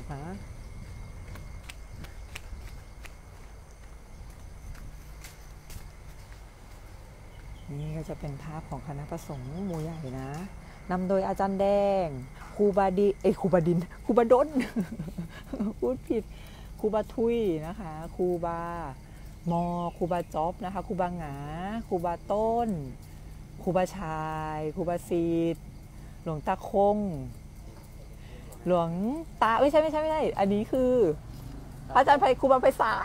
นี่ก็จะเป็นภาพของคณะพระสงฆ์หมู่ใหญ่นะนำโดยอาจารย์แดงครูบาดีเอ้ครูบาดินครูบาดนพูดผิดครูบาทุยนะคะครูบามอครูบาจ๊อบนะคะครูบาหงาครูบาต้นครูบาชายครูบาซีดหลวงตาคงหลวงตาไม่ใช่ไม่ใช่ไม่ใช่อันนี้คืออาจารย์ไพครูบาไพศาล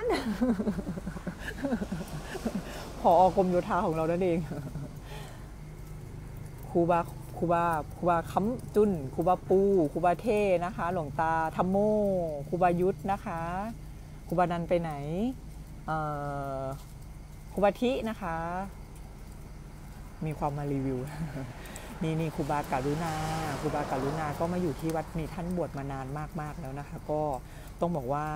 ผอกรมโยธาของเรานั่นเองครูบาครูบาครูบาค้ำจุนครูบาปูครูบาเท่นะคะหลวงตาธรรมโมครูบายุทธนะคะครูบานันไปไหนครูบาทินะคะมีความมารีวิวนี่นี่ครูบาการุณาครูบาการุณาก็มาอยู่ที่วัดนี้ท่านบวชมานานมากๆแล้วนะคะก็ต้องบอกว่า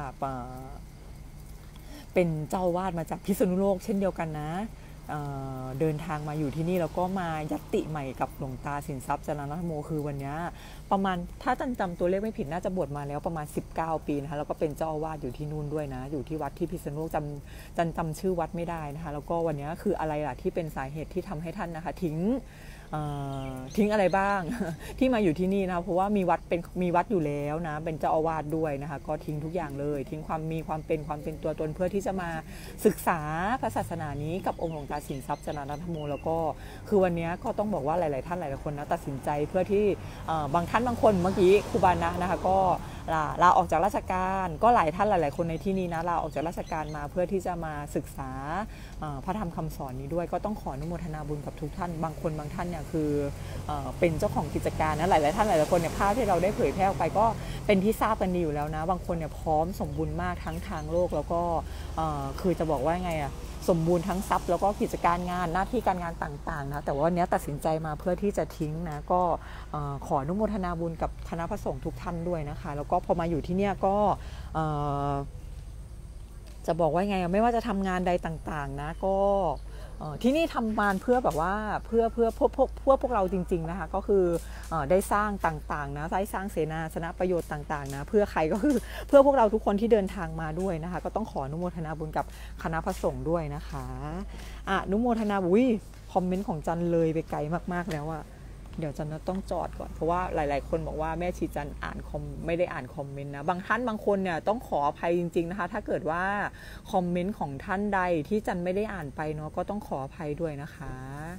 เป็นเจ้าวาดมาจากพิษณุโลกเช่นเดียวกันนะ เ, เดินทางมาอยู่ที่นี่แล้วก็มายัตติใหม่กับหลวงตาสินทรัพย์จรณธรรมโมคือวันนี้ประมาณถ้าจันจำตัวเลขไม่ผิดน่าจะบวชมาแล้วประมาณสิบเก้าปีนะคะแล้วก็เป็นเจ้าอาวาสอยู่ที่นู่นด้วยนะอยู่ที่วัดที่พิษณุโลกจำจันจำชื่อวัดไม่ได้นะคะแล้วก็วันนี้คืออะไรล่ะที่เป็นสาเหตุที่ทำให้ท่านนะคะทิ้งทิ้งอะไรบ้างที่มาอยู่ที่นี่นะเพราะว่ามีวัดเป็นมีวัดอยู่แล้วนะเป็นเจ้าอาวาสด้วยนะคะก็ทิ้งทุกอย่างเลยทิ้งความมีความเป็นความเป็นตัวตนเพื่อที่จะมาศึกษาพระศาสนานี้กับองค์หลวงตาสินทรัพย์จรณธรรมโมแล้วก็คือวันนี้ก็ต้องบอกว่าหลายๆท่านหลายๆคนนะตัดสินใจเพื่อที่บางท่านบางคนเมื่อกี้ครูบานะนะคะก็ลาลาออกจากราชการก็หลายท่านหลายๆคนในที่นี้นะลาออกจากราชการมาเพื่อที่จะมาศึกษาพระธรรมคำสอนนี้ด้วยก็ต้องขออนุโมทนาบุญกับทุกท่านบางคนบางท่านเนี่ยคือเป็นเจ้าของกิจการนะหลายๆท่านหลายๆคนเนี่ยภาพที่เราได้เผยแพร่ออกไปก็เป็นที่ทราบกันดีอยู่แล้วนะบางคนเนี่ยพร้อมสมบูรณ์มากทั้งทางโลกแล้วก็คือจะบอกว่าไงอะสมบูรณ์ทั้งทรัพย์แล้วก็กิจการงานหน้าที่การงานต่างๆนะแต่ว่าวันนี้ตัดสินใจมาเพื่อที่จะทิ้งนะก็ขออนุโมทนาบุญกับคณะพระสงฆ์ทุกท่านด้วยนะคะแล้วก็พอมาอยู่ที่เนี่ยก็จะบอกว่าไงไม่ว่าจะทำงานใดต่างๆนะก็ที่นี่ทำงานเพื่อแบบว่าเพื่อเพื่อพวกพวกพวกพวกเราจริงๆนะคะก็คือได้สร้างต่างๆนะได้สร้างเสนาสนะประโยชน์ต่างๆนะเพื่อใครก็คือเพื่อพวกเราทุกคนที่เดินทางมาด้วยนะคะก็ต้องขออนุโมทนาบุญกับคณะพระสงฆ์ด้วยนะคะอนุโมทนาบุญคอมเมนต์ของจันเลยไปไกลมากๆแล้วอะเดี๋ยวจันต้องจอดก่อนเพราะว่าหลายๆคนบอกว่าแม่ชีจันอ่านคอมไม่ได้อ่านคอมเมนต์นะบางท่านบางคนเนี่ยต้องขออภัยจริงๆนะคะถ้าเกิดว่าคอมเมนต์ของท่านใดที่จันไม่ได้อ่านไปเนาะก็ต้องขออภัยด้วยนะคะ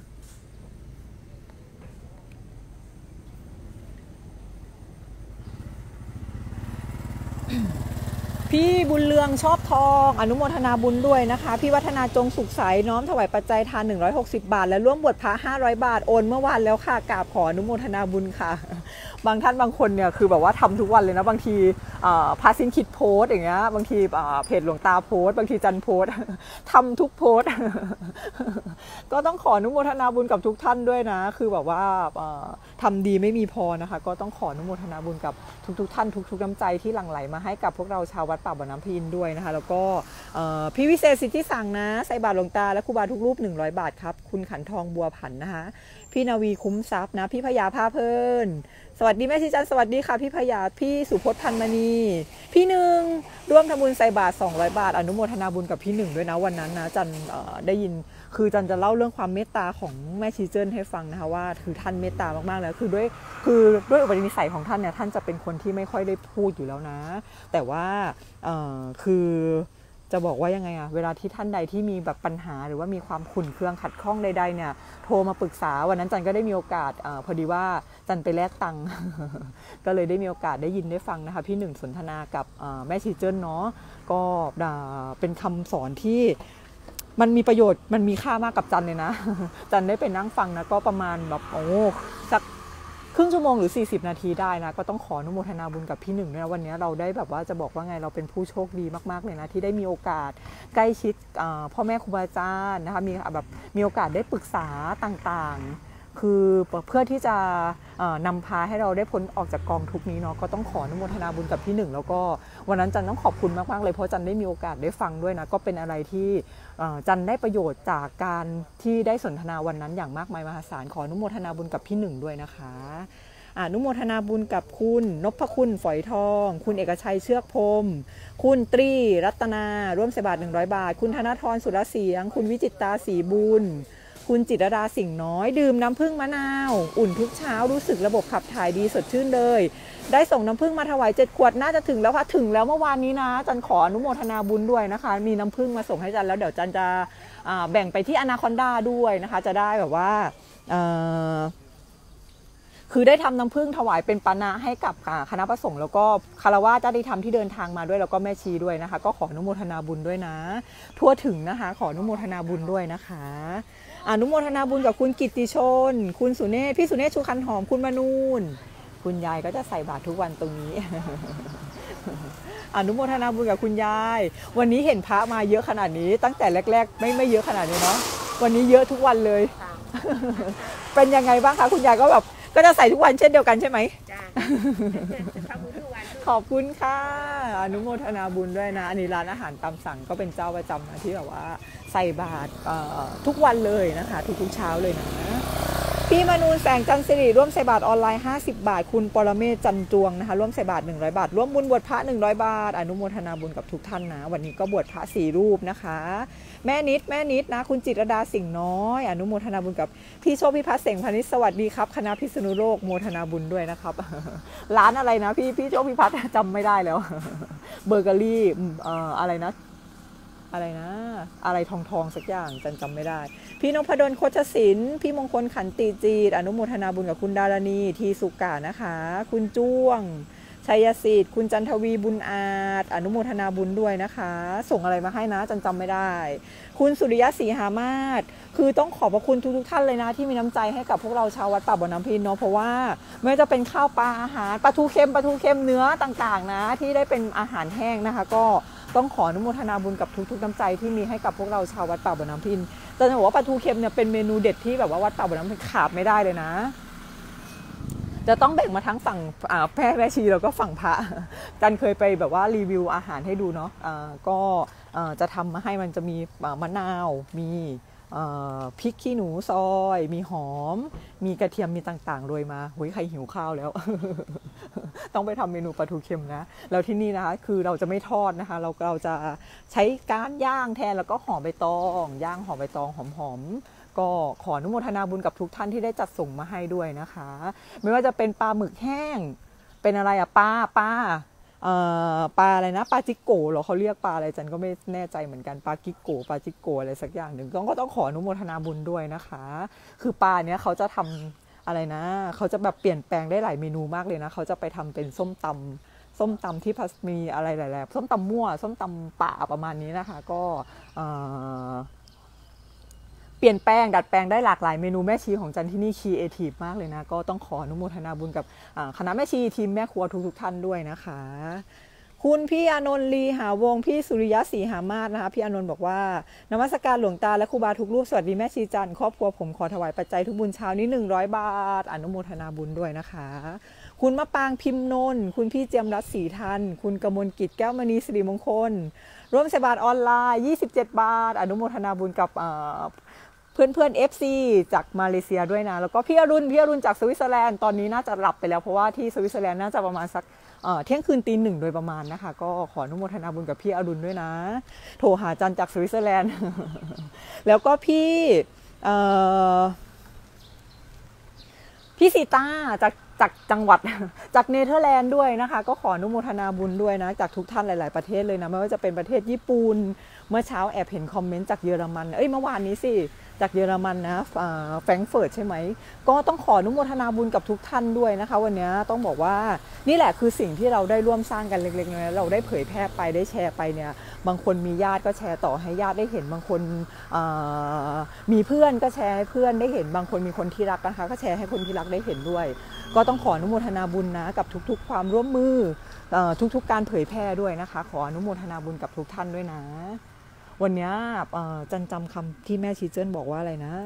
พี่บุญเรืองชอบทองอนุโมทนาบุญด้วยนะคะพี่วัฒนาจงสุขใสน้อมถวายปัจจัยทานหนึ่งร้อยหกสิบบาทและร่วมบวชพระห้าร้อยบาทโอนเมื่อวานแล้วค่ะกราบขออนุโมทนาบุญค่ะบางท่านบางคนเนี่ยคือแบบว่าทำทุกวันเลยนะบางทีพาสินคิดโพสอย่างเงี้ยบางทีเพจหลวงตาโพสบางทีจันโพสทำทุกโพสก็ต้องขออนุโมทนาบุญกับทุกท่านด้วยนะคือแบบว่าทำดีไม่มีพอนะคะก็ต้องขออนุโมทนาบุญกับทุกๆท่านทุกๆน้ำใจที่หลั่งไหลมาให้กับพวกเราชาววัดป่าบ่อน้ำพินด้วยนะคะแล้วก็พี่วิเศษสิทธิสั่งนะใส่บาตรหลวงตาและครูบาทุกรูปหนึ่งร้อยบาทครับคุณขันทองบัวผันนะคะพี่นาวีคุ้มทรัพย์นะพี่พญาผ้าเพลินสวัสดีแม่ชีจันสวัสดีค่ะพี่พญาพี่สุพจน์พันมณีพี่หนึ่งร่วมทำบุญใส่บาตรสองร้อยบาทอนุโมทนาบุญกับพี่หนึ่งด้วยนะวันนั้นนะจันได้ยินคือจันจะเล่าเรื่องความเมตตาของแม่ชีเจิ้นให้ฟังนะคะว่าคือท่านเมตตามากๆแล้วคือด้วยคือด้วยอุปนิสัยของท่านเนี่ยท่านจะเป็นคนที่ไม่ค่อยได้พูดอยู่แล้วนะแต่ว่าคือจะบอกว่ายังไงอะเวลาที่ท่านใดที่มีแบบปัญหาหรือว่ามีความขุ่นเคืองขัดข้องใดๆเนี่ยโทรมาปรึกษาวันนั้นจันก็ได้มีโอกาสอพอดีว่าจันไปแลกตังค์ ก็เลยได้มีโอกาสได้ยินได้ฟังนะคะพี่หนึ่งสนทนากับแม่ชีเจิ้นเนาะก็เป็นคำสอนที่มันมีประโยชน์มันมีค่ามากกับจันเลยนะ จันได้ไปนั่งฟังนะก็ประมาณแบบโอ้สักครึ่งชั่วโมงหรือสี่สิบนาทีได้นะก็ต้องขออนุโมทนาบุญกับพี่หนึ่งนะวันนี้เราได้แบบว่าจะบอกว่าไงเราเป็นผู้โชคดีมากๆเลยนะที่ได้มีโอกาสใกล้ชิดพ่อแม่ครูบาอาจารย์นะคะมีแบบมีโอกาสได้ปรึกษาต่างๆคือเพื่อที่จะนำพาให้เราได้พ้นออกจากกองทุกนี้เนาะก็ต้องขออนุโมทนาบุญกับพี่หนึ่งแล้วก็วันนั้นจันต้องขอบคุณมากๆเลยเพราะจันได้มีโอกาสได้ฟังด้วยนะก็เป็นอะไรที่จันได้ประโยชน์จากการที่ได้สนทนาวันนั้นอย่างมากมายมหาศาลขออนุโมทนาบุญกับพี่หนึ่งด้วยนะคะอนุโมทนาบุญกับคุณนพคุณฝอยทองคุณเอกชัยเชือกพรมคุณตรีรัตนาร่วมใส่บาตรหนึ่งร้อยบาทคุณธนทรสุรเสียงคุณวิจิตตาศรีบุญคุณจิตรดาสิ่งน้อยดื่มน้ำผึ้งมะนาวอุ่นทุกเช้ารู้สึกระบบขับถ่ายดีสดชื่นเลยได้ส่งน้ำผึ้งมาถวายเจ็ดขวดน่าจะถึงแล้วค่ะถึงแล้วเมื่อวานนี้นะจันขออนุโมทนาบุญด้วยนะคะมีน้ำผึ้งมาส่งให้จันแล้วเดี๋ยวจันจะแบ่งไปที่อนาคอนดาด้วยนะคะจะได้แบบว่าคือได้ทำน้ำผึ้งถวายเป็นปานะให้กับคณะพระสงฆ์แล้วก็คารวะญาติธรรมที่เดินทางมาด้วยแล้วก็แม่ชีด้วยนะคะก็ขออนุโมทนาบุญด้วยนะทั่วถึงนะคะขออนุโมทนาบุญด้วยนะคะอนุโมทนาบุญกับคุณกิตติชนคุณสุเนศพี่สุเนศชูคันหอมคุณมนูนคุณยายก็จะใส่บาตรทุกวันตรงนี้ อนุโมทนาบุญกับคุณยายวันนี้เห็นพระมาเยอะขนาดนี้ตั้งแต่แรกๆไม่ไม่เยอะขนาดนี้เนาะวันนี้เยอะทุกวันเลย เป็นยังไงบ้างคะคุณยายก็แบบก็จะใส่ทุกวันเช่นเดียวกันใช่ไหมจ้าขอบคุณค่ะอนุโมทนาบุญด้วยนะอันนี้ร้านอาหารตามสั่งก็เป็นเจ้าประจำนะที่แบบว่าใส่บาตรทุกวันเลยนะคะทุกๆเช้าเลยนะพี่มนูนแสงจันทร์สิริร่วมใส่บาตรออนไลน์ห้าสิบบาทคุณปรเมศจันจวงนะคะร่วมใส่บาตรหนึ่งร้อยบาทร่วมบุญบวชพระหนึ่งร้อยบาทอนุโมทนาบุญกับทุกท่านนะวันนี้ก็บวชพระสี่รูปนะคะแม่นิดแม่นิดนะคุณจิตรดาสิ่งน้อยอนุโมทนาบุญกับพี่โชคพิพัฒน์เสงพานิชสวัสดีครับคณะพิษณุโลกโมทนาบุญด้วยนะครับร้านอะไรนะพี่พี่โชคพิพัฒน์จำไม่ได้แล้วเบเกอรี่อะไรนะอะไรนะอะไรทองทองสักอย่างจันจำไม่ได้พี่นพดลโคชศิลป์พี่มงคลขันติจีดอนุโมทนาบุญกับคุณดารณีทีสุกานะคะคุณจ้วงชัยสิทธิ์คุณจันทวีบุญอาจอนุโมทนาบุญด้วยนะคะส่งอะไรมาให้นะจันจำไม่ได้คุณสุริยะศรีหามาศคือต้องขอบพระคุณทุกๆท่านเลยนะที่มีน้ำใจให้กับพวกเราชาววัดป่าบ่อน้ำพินเนาะเพราะว่าไม่ว่าจะเป็นข้าวปลาอาหารปลาทูเค็มปลาทูเค็มเนื้อต่างๆนะที่ได้เป็นอาหารแห้งนะคะก็ต้องขออนุโมทนาบุญกับทุกๆน้ำใจที่มีให้กับพวกเราชาววัดป่าบ่อน้ำพินแต่จะบอกว่าปลาทูเค็มเนี่ยเป็นเมนูเด็ดที่แบบว่าวัดป่าบ่อน้ำพินขาดไม่ได้เลยนะจะต้องแบ่งมาทั้งฝั่งแพร่แม่ชีแล้วก็ฝั่งพระจันเคยไปแบบว่ารีวิวอาหารให้ดูเนาะก็จะทำมาให้มันจะมีมะนาวมีพริกขี้หนูซอยมีหอมมีกระเทียมมีต่างๆโรยมาโอ้ยใครหิวข้าวแล้ว ต้องไปทำเมนูปลาทูเค็มนะแล้วที่นี่นะคะคือเราจะไม่ทอดนะคะเราเราจะใช้การย่างแทนแล้วก็ห่อใบตองย่างห่อใบตองหอมๆก็ขออนุโมทนาบุญกับทุกท่านที่ได้จัดส่งมาให้ด้วยนะคะไม่ว่าจะเป็นปลาหมึกแห้งเป็นอะไรอะปลาปลาเอ่อปลาอะไรนะปลาจิโกเหรอเขาเรียกปลาอะไรจันก็ไม่แน่ใจเหมือนกันปลากิโกปลาจิโกอะไรสักอย่างหนึ่งก็ต้องขออนุโมทนาบุญด้วยนะคะคือปลาเนี้ยเขาจะทำอะไรนะเขาจะแบบเปลี่ยนแปลงได้หลายเมนูมากเลยนะเขาจะไปทำเป็นส้มตำส้มตำที่มีอะไรหลายๆส้มตำมั่วส้มตำป่าประมาณนี้นะคะก็เปลี่ยนแปลงดัดแปลงได้หลากหลายเมนูแม่ชีของจันที่นี่ครีเอทีฟมากเลยนะก็ต้องขออนุโมทนาบุญกับคณะแม่ชีทีมแม่ครัวทุกๆท่านด้วยนะคะคุณพี่อานนท์ลีหาวงพี่สุริยะศรีหามาศนะคะพี่อานนท์บอกว่านมัสการหลวงตาและครูบาทุกรูปสวัสดีแม่ชีจันครอบครัวผมขอถวายปัจจัยทุกบุญเช้านี้หนึ่งร้อยบาทอนุโมทนาบุญด้วยนะคะคุณมะปางพิมพ์นนท์คุณพี่เจียมรัตน์ศรีทันคุณกมลกิจแก้วมณีสิริมงคลร่วมใส่บาตรออนไลน์ยี่สิบเจ็ดบาทอนุโมทนาบุญกับเพื่อนเพื่อน เอฟ ซี จากมาเลเซียด้วยนะแล้วก็พี่อรุณพี่อรุณจากสวิตเซอร์แลนด์ตอนนี้น่าจะหลับไปแล้วเพราะว่าที่สวิตเซอร์แลนด์น่าจะประมาณสักเที่ยงคืนตีหนึ่งโดยประมาณนะคะก็ขออนุโมทนาบุญกับพี่อรุณด้วยนะโทรหาจันจากสวิตเซอร์แลนด์ แล้วก็พี่พี่สีตาจากจากจังหวัดจากเนเธอร์แลนด์ด้วยนะคะก็ขออนุโมทนาบุญด้วยนะจากทุกท่านหลายๆประเทศเลยนะไม่ว่าจะเป็นประเทศญี่ปุ่นเมื่อเช้าแอบเห็นคอมเมนต์จากเยอรมันเอ้ยเมื่อวานนี้สิจากเยอรมันนะแฟรงก์เฟิร์ตใช่ไหมก็ต้องขออนุโมทนาบุญกับทุกท่านด้วยนะคะวันนี้ต้องบอกว่านี่แหละคือสิ่งที่เราได้ร่วมสร้างกันเล็กๆน้อยๆเราได้เผยแพร่ไปได้แชร์ไปเนี่ยบางคนมีญาติก็แชร์ต่อให้ญาติได้เห็นบางคนมีเพื่อนก็แชร์ให้เพื่อนได้เห็นบางคนมีคนที่รักนะคะก็แชร์ให้คนที่รักได้เห็นด้วยก็ต้องขออนุโมทนาบุญนะกับทุกๆความร่วมมือทุกๆการเผยแพร่ด้วยนะคะขออนุโมทนาบุญกับทุกท่านด้วยนะวันนี้จันจำคำที่แม่ชีเจิ้นบอกว่าอะไรนะ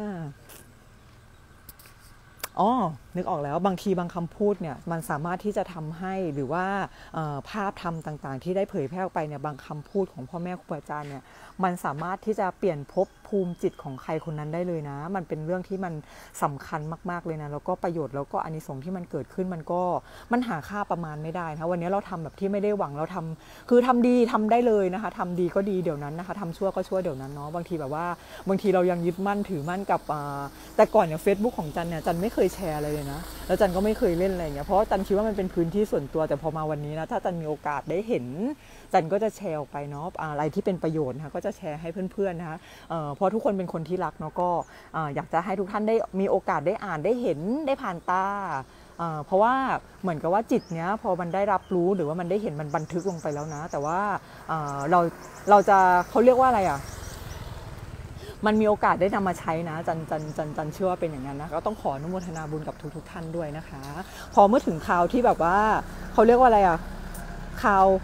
อ๋อนึกออกแล้วบางทีบางคำพูดเนี่ยมันสามารถที่จะทำให้หรือว่าภาพธรรมต่างๆที่ได้เผยแพร่ออกไปเนี่ยบางคำพูดของพ่อแม่ครูอาจารย์เนี่ยมันสามารถที่จะเปลี่ยนภพภูมิจิตของใครคนนั้นได้เลยนะมันเป็นเรื่องที่มันสำคัญมากๆเลยนะแล้วก็ประโยชน์แล้วก็อานิสงส์ที่มันเกิดขึ้นมันก็มันหาค่าประมาณไม่ได้นะวันนี้เราทำแบบที่ไม่ได้หวังเราทำคือทำดีทำได้เลยนะคะทำดีก็ดีเดี๋ยวนั้นนะคะทำชั่วก็ชั่วเดี๋ยวนั้นเนาะบางทีแบบว่าบางทีเรายังยึดมั่นถือมั่นกับแต่ก่อนเนี่ย Facebook ของจันเนี่ยจันไม่เคยแชร์อะไรเลยนะแล้วจันก็ไม่เคยเล่นอะไรอย่างเงี้ยเพราะจันคิดว่ามันเป็นพื้นที่ส่วนตัวแต่พอมาวันนี้นะถ้าจันมีโอกาสได้เห็นจันก็จะแชร์ออกไปเนาะอะไรที่เป็นประโยชน์นะคะก็จะแชร์ให้เพื่อนๆนะคะเพราะทุกคนเป็นคนที่รักเนาะก็อยากจะให้ทุกท่านได้มีโอกาสได้อ่านได้เห็นได้ผ่านตาเพราะว่าเหมือนกับว่าจิตเนี้ยพอมันได้รับรู้หรือว่ามันได้เห็นมันบันทึกลงไปแล้วนะแต่ว่าเราเราจะเขาเรียกว่าอะไรอ่ะมันมีโอกาสได้นำมาใช้นะจันจันจันจันเชื่อว่าเป็นอย่างนั้นนะก็ต้องขออนุโมทนาบุญกับทุกๆท่านด้วยนะคะพอเมื่อถึงคราวที่แบบว่าเขาเรียกว่าอะไรอ่ะคราว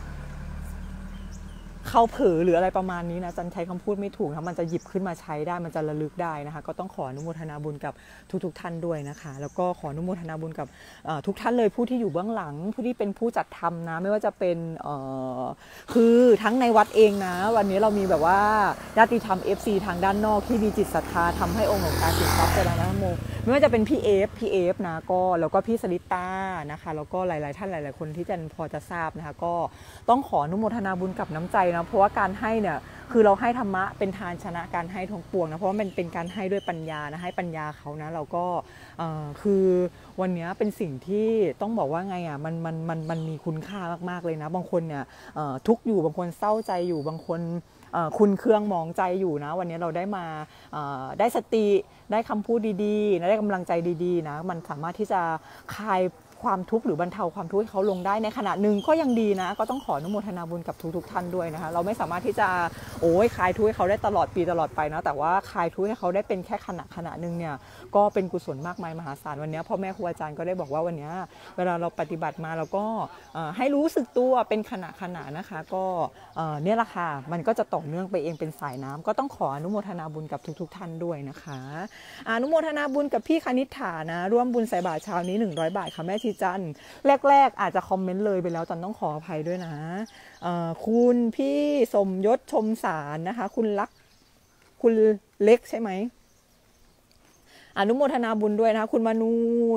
เขาเผลอหรืออะไรประมาณนี้นะจันใช้คำพูดไม่ถูกนะมันจะหยิบขึ้นมาใช้ได้มันจะระลึกได้นะคะก็ต้องขออนุโมทนาบุญกับทุกๆท่านด้วยนะคะแล้วก็ขออนุโมทนาบุญกับทุกท่านเลยผู้ที่อยู่เบื้องหลังผู้ที่เป็นผู้จัดทำนะไม่ว่าจะเป็นคือทั้งในวัดเองนะวันนี้เรามีแบบว่าญาติธรรม เอฟ ซี ทางด้านนอกที่มีจิตศรัทธาทำให้องค์หลวงตาสิทธิ์ทรัพย์เจริญธรรมโมไม่ว่าจะเป็นพี่เอฟพี่เอฟนะก็แล้วก็พี่สลิตานะคะแล้วก็หลายๆท่านหลายๆคนที่จันพอจะทราบนะคะก็ต้องขออนุโมทนาบุญกับน้ำใจนะเพราะว่าการให้เนี่ยคือเราให้ธรรมะเป็นทานชนะการให้ทั้งปวงนะเพราะว่ามันเป็นการให้ด้วยปัญญานะให้ปัญญาเขานะเราก็คือวันนี้เป็นสิ่งที่ต้องบอกว่าไงอ่ะมันมันมันมันมีคุณค่ามากๆเลยนะบางคนเนี่ยทุกข์อยู่บางคนเศร้าใจอยู่บางคนคุณเครื่องมองใจอยู่นะวันนี้เราได้มาได้สติได้คำพูดดีๆได้กำลังใจดีๆนะมันสามารถที่จะคลายความทุกข์หรือบรรเทาความทุกข์ให้เขาลงได้ในขณะหนึ่งก็ยังดีนะก็ต้องขออนุโมทนาบุญกับทุกๆท่านด้วยนะคะเราไม่สามารถที่จะโอ้ยคลายทุกข์ให้เขาได้ตลอดปีตลอดไปนะแต่ว่าคลายทุกข์ให้เขาได้เป็นแค่ขณะขณะหนึ่งเนี่ยก็เป็นกุศลมากมายมหาศาลวันนี้พ่อแม่ครูอาจารย์ก็ได้บอกว่าวันนี้เวลาเราปฏิบัติมาเราก็ให้รู้สึกตัวเป็นขณะขณะนะคะก็เนี่ยแหละค่ะมันก็จะต่อเนื่องไปเองเป็นสายน้ำก็ต้องขออนุโมทนาบุญกับทุกๆท่านด้วยนะคะอนุโมทนาบุญกับพี่คณิษฐานะร่วมบุญใส่บาตรเช้านี้หนึ่งร้อยบาทค่ะแม่ชีจันแรกๆอาจจะคอมเมนต์เลยไปแล้วจันต้องขออภัยด้วยนะคุณพี่สมยศชมสารนะคะคุณลักคุณเล็กใช่ไหมอนุโมทนาบุญด้วยนะคะคุณมานูน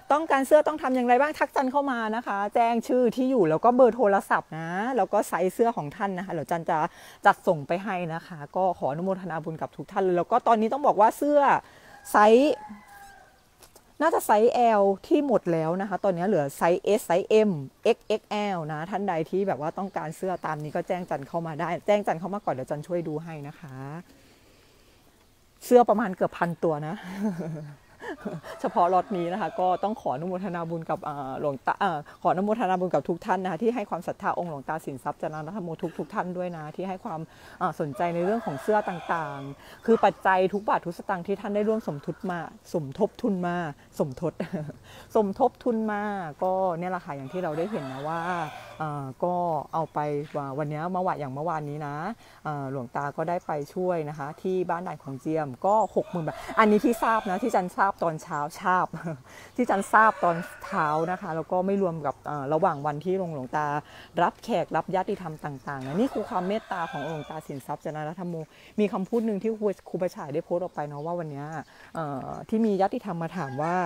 ต้องการเสื้อต้องทำอย่างไรบ้างทักจันเข้ามานะคะ แจ้งชื่อที่อยู่แล้วก็เบอร์โทรศัพท์นะแล้วก็ไซส์เสื้อของท่านนะคะเดี๋ยวจันจะจัดส่งไปให้นะคะ ก็ขออนุโมทนาบุญกับทุกท่านเลยแล้วก็ตอนนี้ต้องบอกว่าเสื้อไซส์น่าจะไซส์ แอล ที่หมดแล้วนะคะตอนนี้เหลือไซส์ เอส ไซส์ เอ็ม เอ็กซ์ เอ็กซ์ แอล นะท่านใดที่แบบว่าต้องการเสื้อตามนี้ก็แจ้งจันเข้ามาได้แจ้งจันเข้ามาก่อนเดี๋ยวจันช่วยดูให้นะคะเสื้อประมาณเกือบพันตัวนะ เฉพาะล็อตนี้นะคะก็ต้องขออนุโมทนาบุญกับหลวงตาขออนุโมทนาบุญกับทุกท่านนะคะที่ให้ความศรัทธาองค์หลวงตาสินทรัพย์จารณธรรมโมทุกทุกท่านด้วยนะที่ให้ความสนใจในเรื่องของเสื้อต่างๆคือปัจจัยทุกบาททุกสตางค์ที่ท่านได้ร่วมสมทบมาสมทบทุนมาสมทบ สมทบทุนมาก็เนี่ยแหละค่ะอย่างที่เราได้เห็นนะว่าก็เอาไปวันนี้เมื่อวานอย่างเมื่อวานนี้นะหลวงตาก็ได้ไปช่วยนะคะที่บ้านด่านของเจียมก็หกหมื่นบาทอันนี้ที่ทราบนะที่จันทราบตอนเช้าทราบที่จันทราบตอนเช้านะคะแล้วก็ไม่รวมกับระหว่างวันที่หลวงตารับแขกรับญาติธรรมต่างๆนะนี่คือความเมตตาของหลวงตาสินทรัพย์จารณธรรมโมมีคำพูดหนึ่งที่ครูประชายได้โพสต์ออกไปเนาะว่าวันนี้ที่มีญาติธรรมมาถามว่า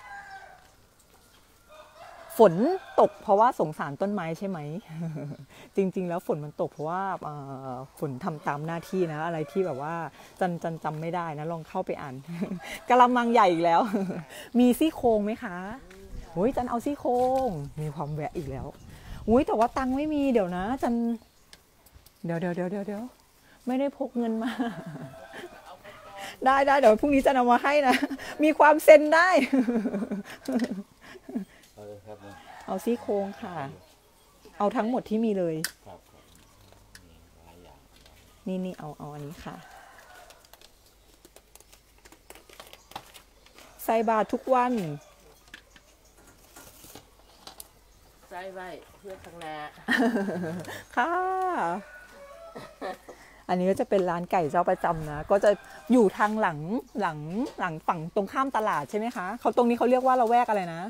ฝนตกเพราะว่าสงสารต้นไม้ใช่ไหม จริงๆแล้วฝนมันตกเพราะว่าฝนทำตามหน้าที่นะอะไรที่แบบว่าจันจันจำไม่ได้นะลองเข้าไปอ่าน กะละมังใหญ่อีกแล้ว มีซี่โครงไหมคะโอ้ยจันเอาซี่โครงมีความแวะอีกแล้วอุ้ยแต่ว่าตังค์ไม่มีเดี๋ยวนะจันเดี๋ยวเดี๋ยวเดี๋ยวเดี๋ยวเดี๋ยวไม่ได้พกเงินมา ได้ได้เดี๋ยวพรุ่งนี้จะเอามาให้นะมีความเซ็นได้ เอาซี่โครงค่ะเอาทั้งหมดที่มีเลยนี่นี่เอาเอาอันนี้ค่ะใส่บาตรทุกวันใส่ไว้เพื่อข้างหน้าค่ะอันนี้ก็จะเป็นร้านไก่เจ้าประจำนะก็จะอยู่ทางหลังหลังหลังฝั่งตรงข้ามตลาดใช่ไหมคะเขาตรงนี้เขาเรียกว่าละแวกอะไรนะ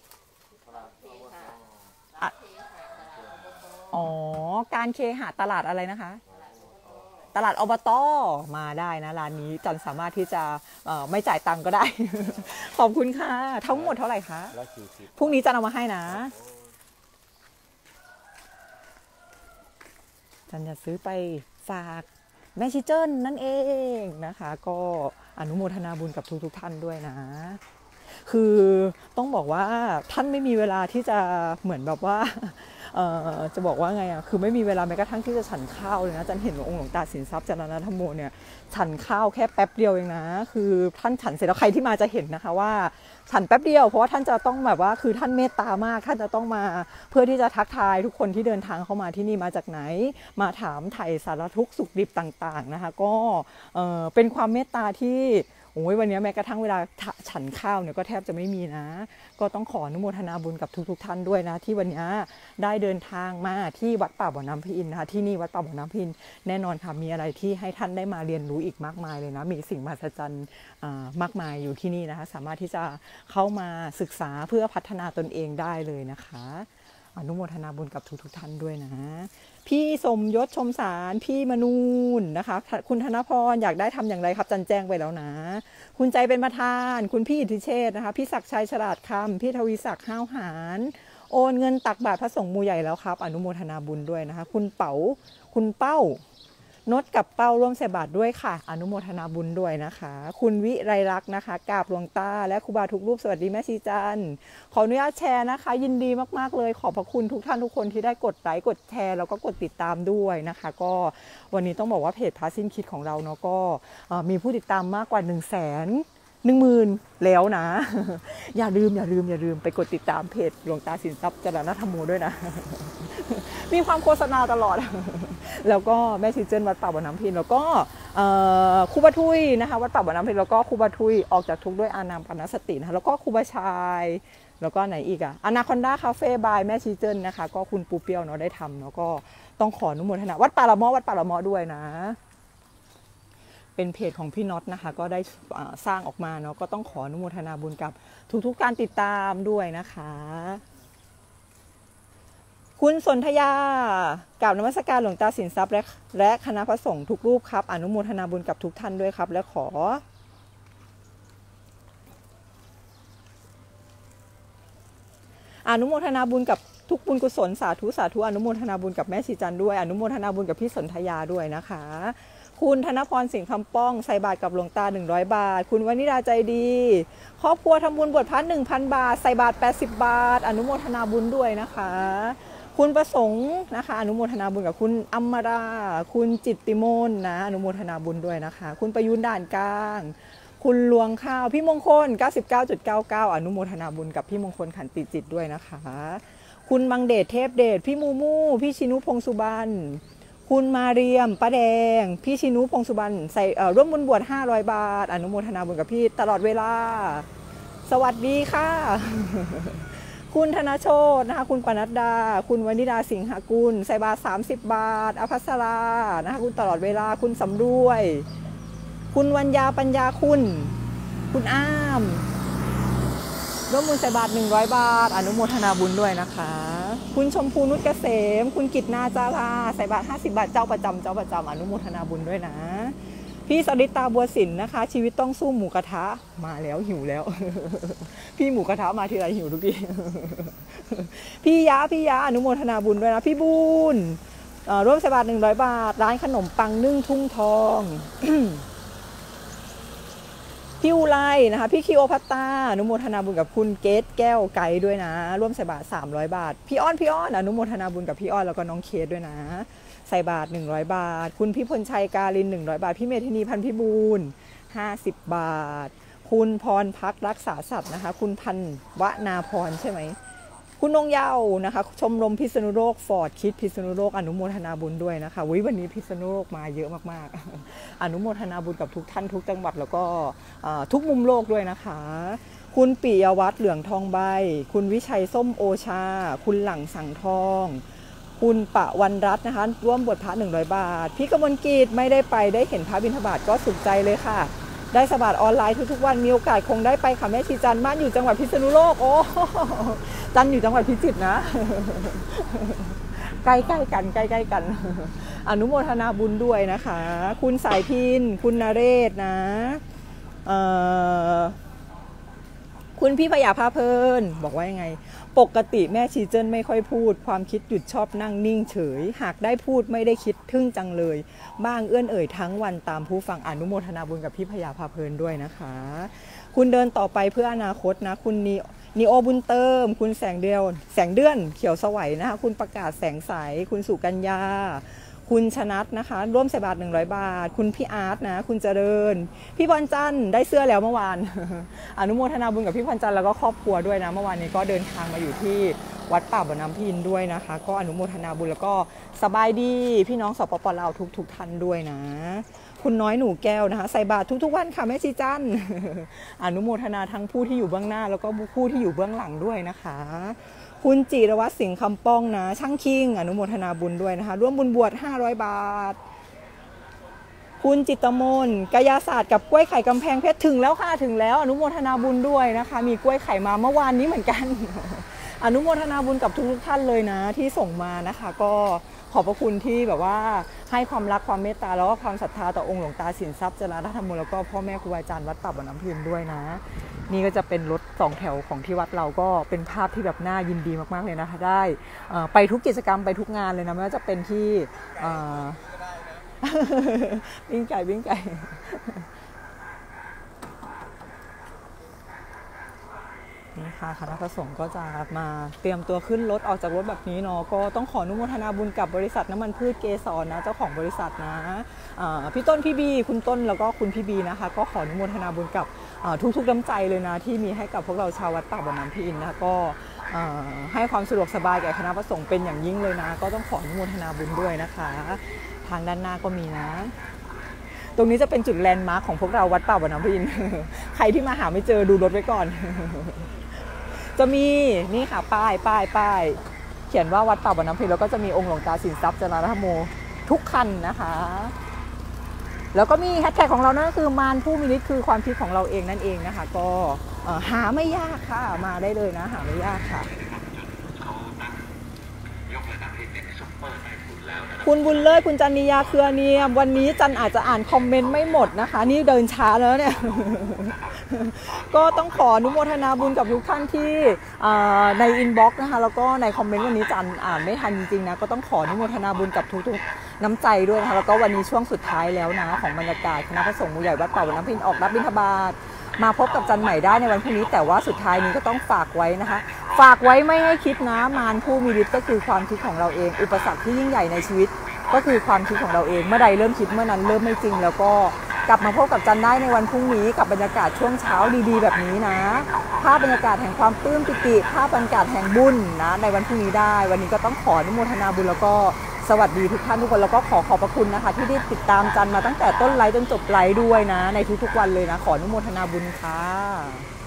อ๋อการเคหะตลาดอะไรนะคะตลาดอบต.มาได้นะร้านนี้จันสามารถที่จะไม่จ่ายตังค์ก็ได้ ขอบคุณค่ะทั้งหมดเท่าไหร่คะพรุ่งนี้จันเอามาให้นะจันจะซื้อไปฝากแม่ชิเจิ้นนั่นเองนะคะก็อนุโมทนาบุญกับทุกๆท่านด้วยนะคือต้องบอกว่าท่านไม่มีเวลาที่จะเหมือนแบบว่าจะบอกว่าไงอ่ะคือไม่มีเวลาแม้กระทั่งที่จะฉันข้าวเลยนะจันเห็นองค์หลวงตาสินทรัพย์จารณธรรมโมเนี่ยฉันข้าวแค่แป๊บเดียวเองนะคือท่านฉันเสร็จแล้วใครที่มาจะเห็นนะคะว่าฉันแป๊บเดียวเพราะว่าท่านจะต้องแบบว่าคือท่านเมตตามากท่านจะต้องมาเพื่อที่จะทักทายทุกคนที่เดินทางเข้ามาที่นี่มาจากไหนมาถามไถ่สารทุกข์สุขดิบต่างๆนะคะก็เป็นความเมตตาที่โอ้ยวันนี้แม้กระทั่งเวลาฉันข้าวเนี่ยก็แทบจะไม่มีนะก็ต้องขออนุโมทนาบุญกับทุกๆท่านด้วยนะที่วันนี้ได้เดินทางมาที่วัดป่าบ่อน้ำพินนะคะที่นี่วัดป่าบ่อน้ำพินแน่นอนค่ะมีอะไรที่ให้ท่านได้มาเรียนรู้อีกมากมายเลยนะมีสิ่งมหัศจรรย์มากมายอยู่ที่นี่นะคะสามารถที่จะเข้ามาศึกษาเพื่อพัฒนาตนเองได้เลยนะคะอนุโมทนาบุญกับทุกๆท่านด้วยนะพี่สมยศชมสารพี่มนูนนะคะคุณธนพรอยากได้ทำอย่างไรครับจันแจ้งไปแล้วนะคุณใจเป็นประธานคุณพี่อิทธิเชษนะคะพี่ศักดิ์ชัยฉลาดคำพี่ทวีศักดิ์ห้าวหารโอนเงินตักบาตรพระสงฆ์หมู่ใหญ่แล้วครับอนุโมทนาบุญด้วยนะคะคุณเป๋าคุณเป้านดกับเป้าร่วมใส่บาตรด้วยค่ะอนุโมทนาบุญด้วยนะคะคุณวิไรลักษณ์นะคะกราบหลวงตาและครูบาทุกรูปสวัสดีแม่ชีจันขออนุญาตแชร์นะคะยินดีมากๆเลยขอบพระคุณทุกท่านทุกคนที่ได้กดไลค์กดแชร์แล้วก็กดติดตามด้วยนะคะก็วันนี้ต้องบอกว่าเพจพระสิ้นคิดของเราเนาะก็มีผู้ติดตามมากกว่าหนึ่งแสนหนึ่งหมื่นแล้วนะ อย่าลืมอย่าลืมอย่าลืมไปกดติดตามเพจหลวงตาสินทรัพย์จารณธรรมโมด้วยนะ มีความโฆษณาตลอด แล้วก็แม่ชีเจิ้นวัดป่าบ่อน้ำพินแล้วก็ครูบาทุยนะคะวัดป่าบ่อน้ำพินแล้วก็ครูบาทุยออกจากทุกข์ด้วยอานามปานสตินะคะแล้วก็ครูบาชายแล้วก็ไหนอีกอะอนาคอนด้าคาเฟ่บายแม่ชีเจิ้นนะคะก็คุณปูเปียวเนาะได้ทำเนาะก็ต้องขออนุโมทนาวัดป่าละม้อวัดป่าละม้อด้วยนะเป็นเพจของพี่น็อตนะคะก็ได้สร้างออกมาเนาะก็ต้องขออนุโมทนาบุญกับทุกๆการติดตามด้วยนะคะคุณสนธยากราบนมัสการหลวงตาสินทรัพย์และและคณะพระสงฆ์ทุกรูปครับอนุโมทนาบุญกับทุกท่านด้วยครับและขออนุโมทนาบุญกับทุกบุญกุศลสาธุสาธุอนุโมทนาบุญกับแม่ชีจันด้วยอนุโมทนาบุญกับพี่สนธยาด้วยนะคะคุณธนพรสิงห์คำป้องใส่บาตรกับหลวงตาหนึ่งร้อยบาทคุณวนิดาใจดีครอบครัวทำบุญบวชพระ หนึ่งพัน บาทใส่บาตรแปดสิบบาทอนุโมทนาบุญด้วยนะคะคุณประสงค์นะคะอนุโมทนาบุญกับคุณอัมมาราคุณจิตติมนนะอนุโมทนาบุญด้วยนะคะคุณประยุนด่านกลางคุณลวงข้าวพี่มงคล เก้าสิบเก้าจุดเก้าเก้า อนุโมทนาบุญกับพี่มงคลขันติจิตด้วยนะคะคุณมังเดชเทพเดชพี่มูมูพี่ชินุพงสุบรรณคุณมาเรียมป้าแดงพี่ชินุพงสุบรรณใส่ร่วมบุญบวชห้าร้อยบาทอนุโมทนาบุญกับพี่ตลอดเวลาสวัสดีค่ะ คุณธนโชตนะคะคุณปนัดดาคุณวนิดาสิงหกุลใส่บาทสามสิบบาทอภัสรานะคะคุณตลอดเวลาคุณสำรวยคุณวัญญาปัญญาคุณคุณอ้ามร่วมบุญใส่บาทหนึ่งร้อยบาทอนุโมทนาบุญด้วยนะคะคุณชมพูนุชเกษมคุณกิตนาจาราใส่บาทห้าสิบบาทเจ้าประจำเจ้าประจำอนุโมทนาบุญด้วยนะพี่สริตาบัวสินนะคะชีวิตต้องสู้หมูกระทะมาแล้วหิวแล้ว พี่หมูกระทะมาทีไรหิวทุกทีพี่ยะพี่ยะอนุโมทนาบุญด้วยนะพี่บุญร่วมใส่บาทหนึ่งร้อยบาทร้านขนมปังนึ่งทุ่งทอง พี่อุไรนะคะพี่คิโอพัตตาอนุโมทนาบุญกับคุณเกตแก้วไก่ด้วยนะร่วมใส่บาทสามร้อยบาทพี่อ้อนพี่อ้อนอนุโมทนาบุญกับพี่อ้อนแล้วก็น้องเคสด้วยนะใส่บาทหนึ่งร้อยบาทคุณพี่พลชัยกาลินหนึ่งร้อยบาทพี่เมธินีพันธ์พิบูลห้าสิบบาทคุณพรพักรักษาสัตว์นะคะคุณพันวนาพรใช่ไหมคุณนงเยาว์นะคะชมรมพิษณุโลกฟอร์ดคิดพิษณุโลกอนุโมทนาบุญด้วยนะคะวันนี้พิษณุโลกมาเยอะมากๆอนุโมทนาบุญกับทุกท่านทุกจังหวัดแล้วก็ทุกมุมโลกด้วยนะคะคุณปิยวัฒน์เหลืองทองใบคุณวิชัยส้มโอชาคุณหลังสังทองคุณปะวันรัตน์นะคะร่วมบวชพระหนึ่งร้อยบาทพี่กมลกีตไม่ได้ไปได้เห็นพระบิณฑบาตก็สุขใจเลยค่ะได้สบาทออนไลน์ทุกๆวันมีโอกาสคงได้ไปค่ะแม่ชีจันบ้านอยู่จังหวัดพิษณุโลกโอ้จันอยู่จังหวัดพิจิตรนะใกล้ๆกันใกล้ๆกันอนุโมทนาบุญด้วยนะคะคุณสายพินคุณนเรศนะคุณพี่พยาภาเพลินบอกว่ายังไงปกติแม่ชีเจิ้นไม่ค่อยพูดความคิดหยุดชอบนั่งนิ่งเฉยหากได้พูดไม่ได้คิดทึ่งจังเลยบ้างเอื้อนเอ่ยทั้งวันตามผู้ฟังอนุโมทนาบุญกับพี่พยาภาเพลินด้วยนะคะคุณเดินต่อไปเพื่ออนาคตนะคุณนีนีโอบุญเติมคุณแสงเดียวแสงเดือนเขียวสวัยนะคะคุณประกาศแสงใสคุณสุกัญญาคุณชนัทนะคะร่วมใส่บาทหนึ่งร้อยบาทคุณพี่อาร์ตนะคุณเจริญพี่พรจันทร์ได้เสื้อแล้วเมื่อวาน อนุโมทนาบุญกับพี่พรจันทร์แล้วก็ครอบครัวด้วยนะเมื่อวานนี้ก็เดินทางมาอยู่ที่วัดป่าบ่อน้ำพินด้วยนะคะก็อนุโมทนาบุญแล้วก็สบายดีพี่น้องสปป.ลาวทุกๆท่านด้วยนะคุณน้อยหนูแก้วนะคะใส่บาตรทุกๆวันค่ะแม่ชีจัน อนุโมทนาทั้งผู้ที่อยู่เบื้องหน้าแล้วก็ผู้ที่อยู่เบื้องหลังด้วยนะคะคุณจิรวัฒน์สิงห์คำป้องนะช่างคิงอนุโมทนาบุญด้วยนะคะร่วมบุญบวชห้าร้อยบาทคุณจิตมนกายศาสตร์กับกล้วยไข่กำแพงเพชรถึงแล้วค่ะถึงแล้วอนุโมทนาบุญด้วยนะคะมีกล้วยไข่มาเมื่อวานนี้เหมือนกัน อนุโมทนาบุญกับทุกๆท่านเลยนะที่ส่งมานะคะก็ขอบพระคุณที่แบบว่าให้ความรักความเมตตาแล้วก็ความศรัทธาต่อองค์หลวงตาสินทรัพย์จราธรรมแล้วก็พ่อแม่ครูอาจารย์วัดป่าบ่อน้ำพินด้วยนะนี่ก็จะเป็นรถสองแถวของที่วัดเราก็เป็นภาพที่แบบน่ายินดีมากๆเลยนะคะได้ไปทุกกิจกรรมไปทุกงานเลยนะไม่ว่าจะเป็นที่วิ่งไก่วิ่งไก่นี่ค่ะคณะพระสงฆ์ก็จะมาเตรียมตัวขึ้นรถออกจากรถแบบนี้เนาะก็ต้องขออนุโมทนาบุญกับบริษัทน้ำมันพืชเกสรนะเจ้าของบริษัทนะพี่ต้นพี่บีคุณต้นแล้วก็คุณพี่บีนะคะก็ขออนุโมทนาบุญกับทุกๆน้ำใจเลยนะที่มีให้กับพวกเราชาววัดป่าบ่อน้ำพินนะก็ให้ความสะดวกสบายแก่คณะพระสงฆ์เป็นอย่างยิ่งเลยนะก็ต้องขออนุโมทนาบุญด้วยนะคะทางด้านหน้าก็มีนะตรงนี้จะเป็นจุดแลนด์มาร์คของพวกเราวัดป่าบ่อน้ำพินใครที่มาหาไม่เจอดูรถไว้ก่อนจะมีนี่ค่ะป้ายป้ายป้ายเขียนว่าวัดป่าบ่อน้ำพินแล้วก็จะมีองค์หลวงตาสินทรัพย์จราธรรมโมทุกคันนะคะแล้วก็มีแฮชแท็กของเรานั่นก็คือมารผู้มีฤทธิ์คือความคิดของเราเองนั่นเองนะคะก็หาไม่ยากค่ะมาได้เลยนะหาไม่ยากค่ะเขาตั้งยกระดับให้เป็นซุปเปอร์ไต้ฝุ่นแล้วนะคุณบุญเลิศคุณจันนิยาเครือเนียมวันนี้จันอาจจะอ่านคอมเมนต์ไม่หมดนะคะนี่เดินช้าแล้วเนี่ย ก็ต้องขออนุโมทนาบุญกับทุกท่านที่ในอินบ็อกซ์นะคะแล้วก็ในคอมเมนต์วันนี้จันอ่านไม่ทันจริงๆนะก็ต้องขออนุโมทนาบุญกับทุกๆน้ำใจด้วยนะคะแล้วก็วันนี้ช่วงสุดท้ายแล้วนะของบรรยากาศคณะพระสงฆ์หมู่ใหญ่วัดป่าวัดน้ำพินออกรับบิณฑบาตมาพบกับจันใหม่ได้ในวันพรุ่งนี้แต่ว่าสุดท้ายนี้ก็ต้องฝากไว้นะคะฝากไว้ไม่ให้คิดนะมารผู้มีฤทธิ์ก็คือความคิดของเราเองอุปสรรคที่ยิ่งใหญ่ในชีวิตก็คือความคิดของเราเองเมื่อใดเริ่มคิดเมื่อนั้นเริ่มไม่จริงแล้วก็กลับมาพบกับจันได้ในวันพรุ่งนี้กับบรรยากาศช่วงเช้าดีๆแบบนี้นะภาพบรรยากาศแห่งความปลื้มปิติภาพบรรยากาศแห่งบุญนะในวันพรุ่งนี้ได้วันนี้ก็ต้องขออนุโมทนาบุญแล้วก็สวัสดีทุกท่านทุกคนแล้วก็ขอขอบพระคุณนะคะที่ได้ติดตามจันมาตั้งแต่ต้นไลฟ์จนจบไลฟ์ด้วยนะในทุกๆวันเลยนะขออนุโมทนาบุญค่ะ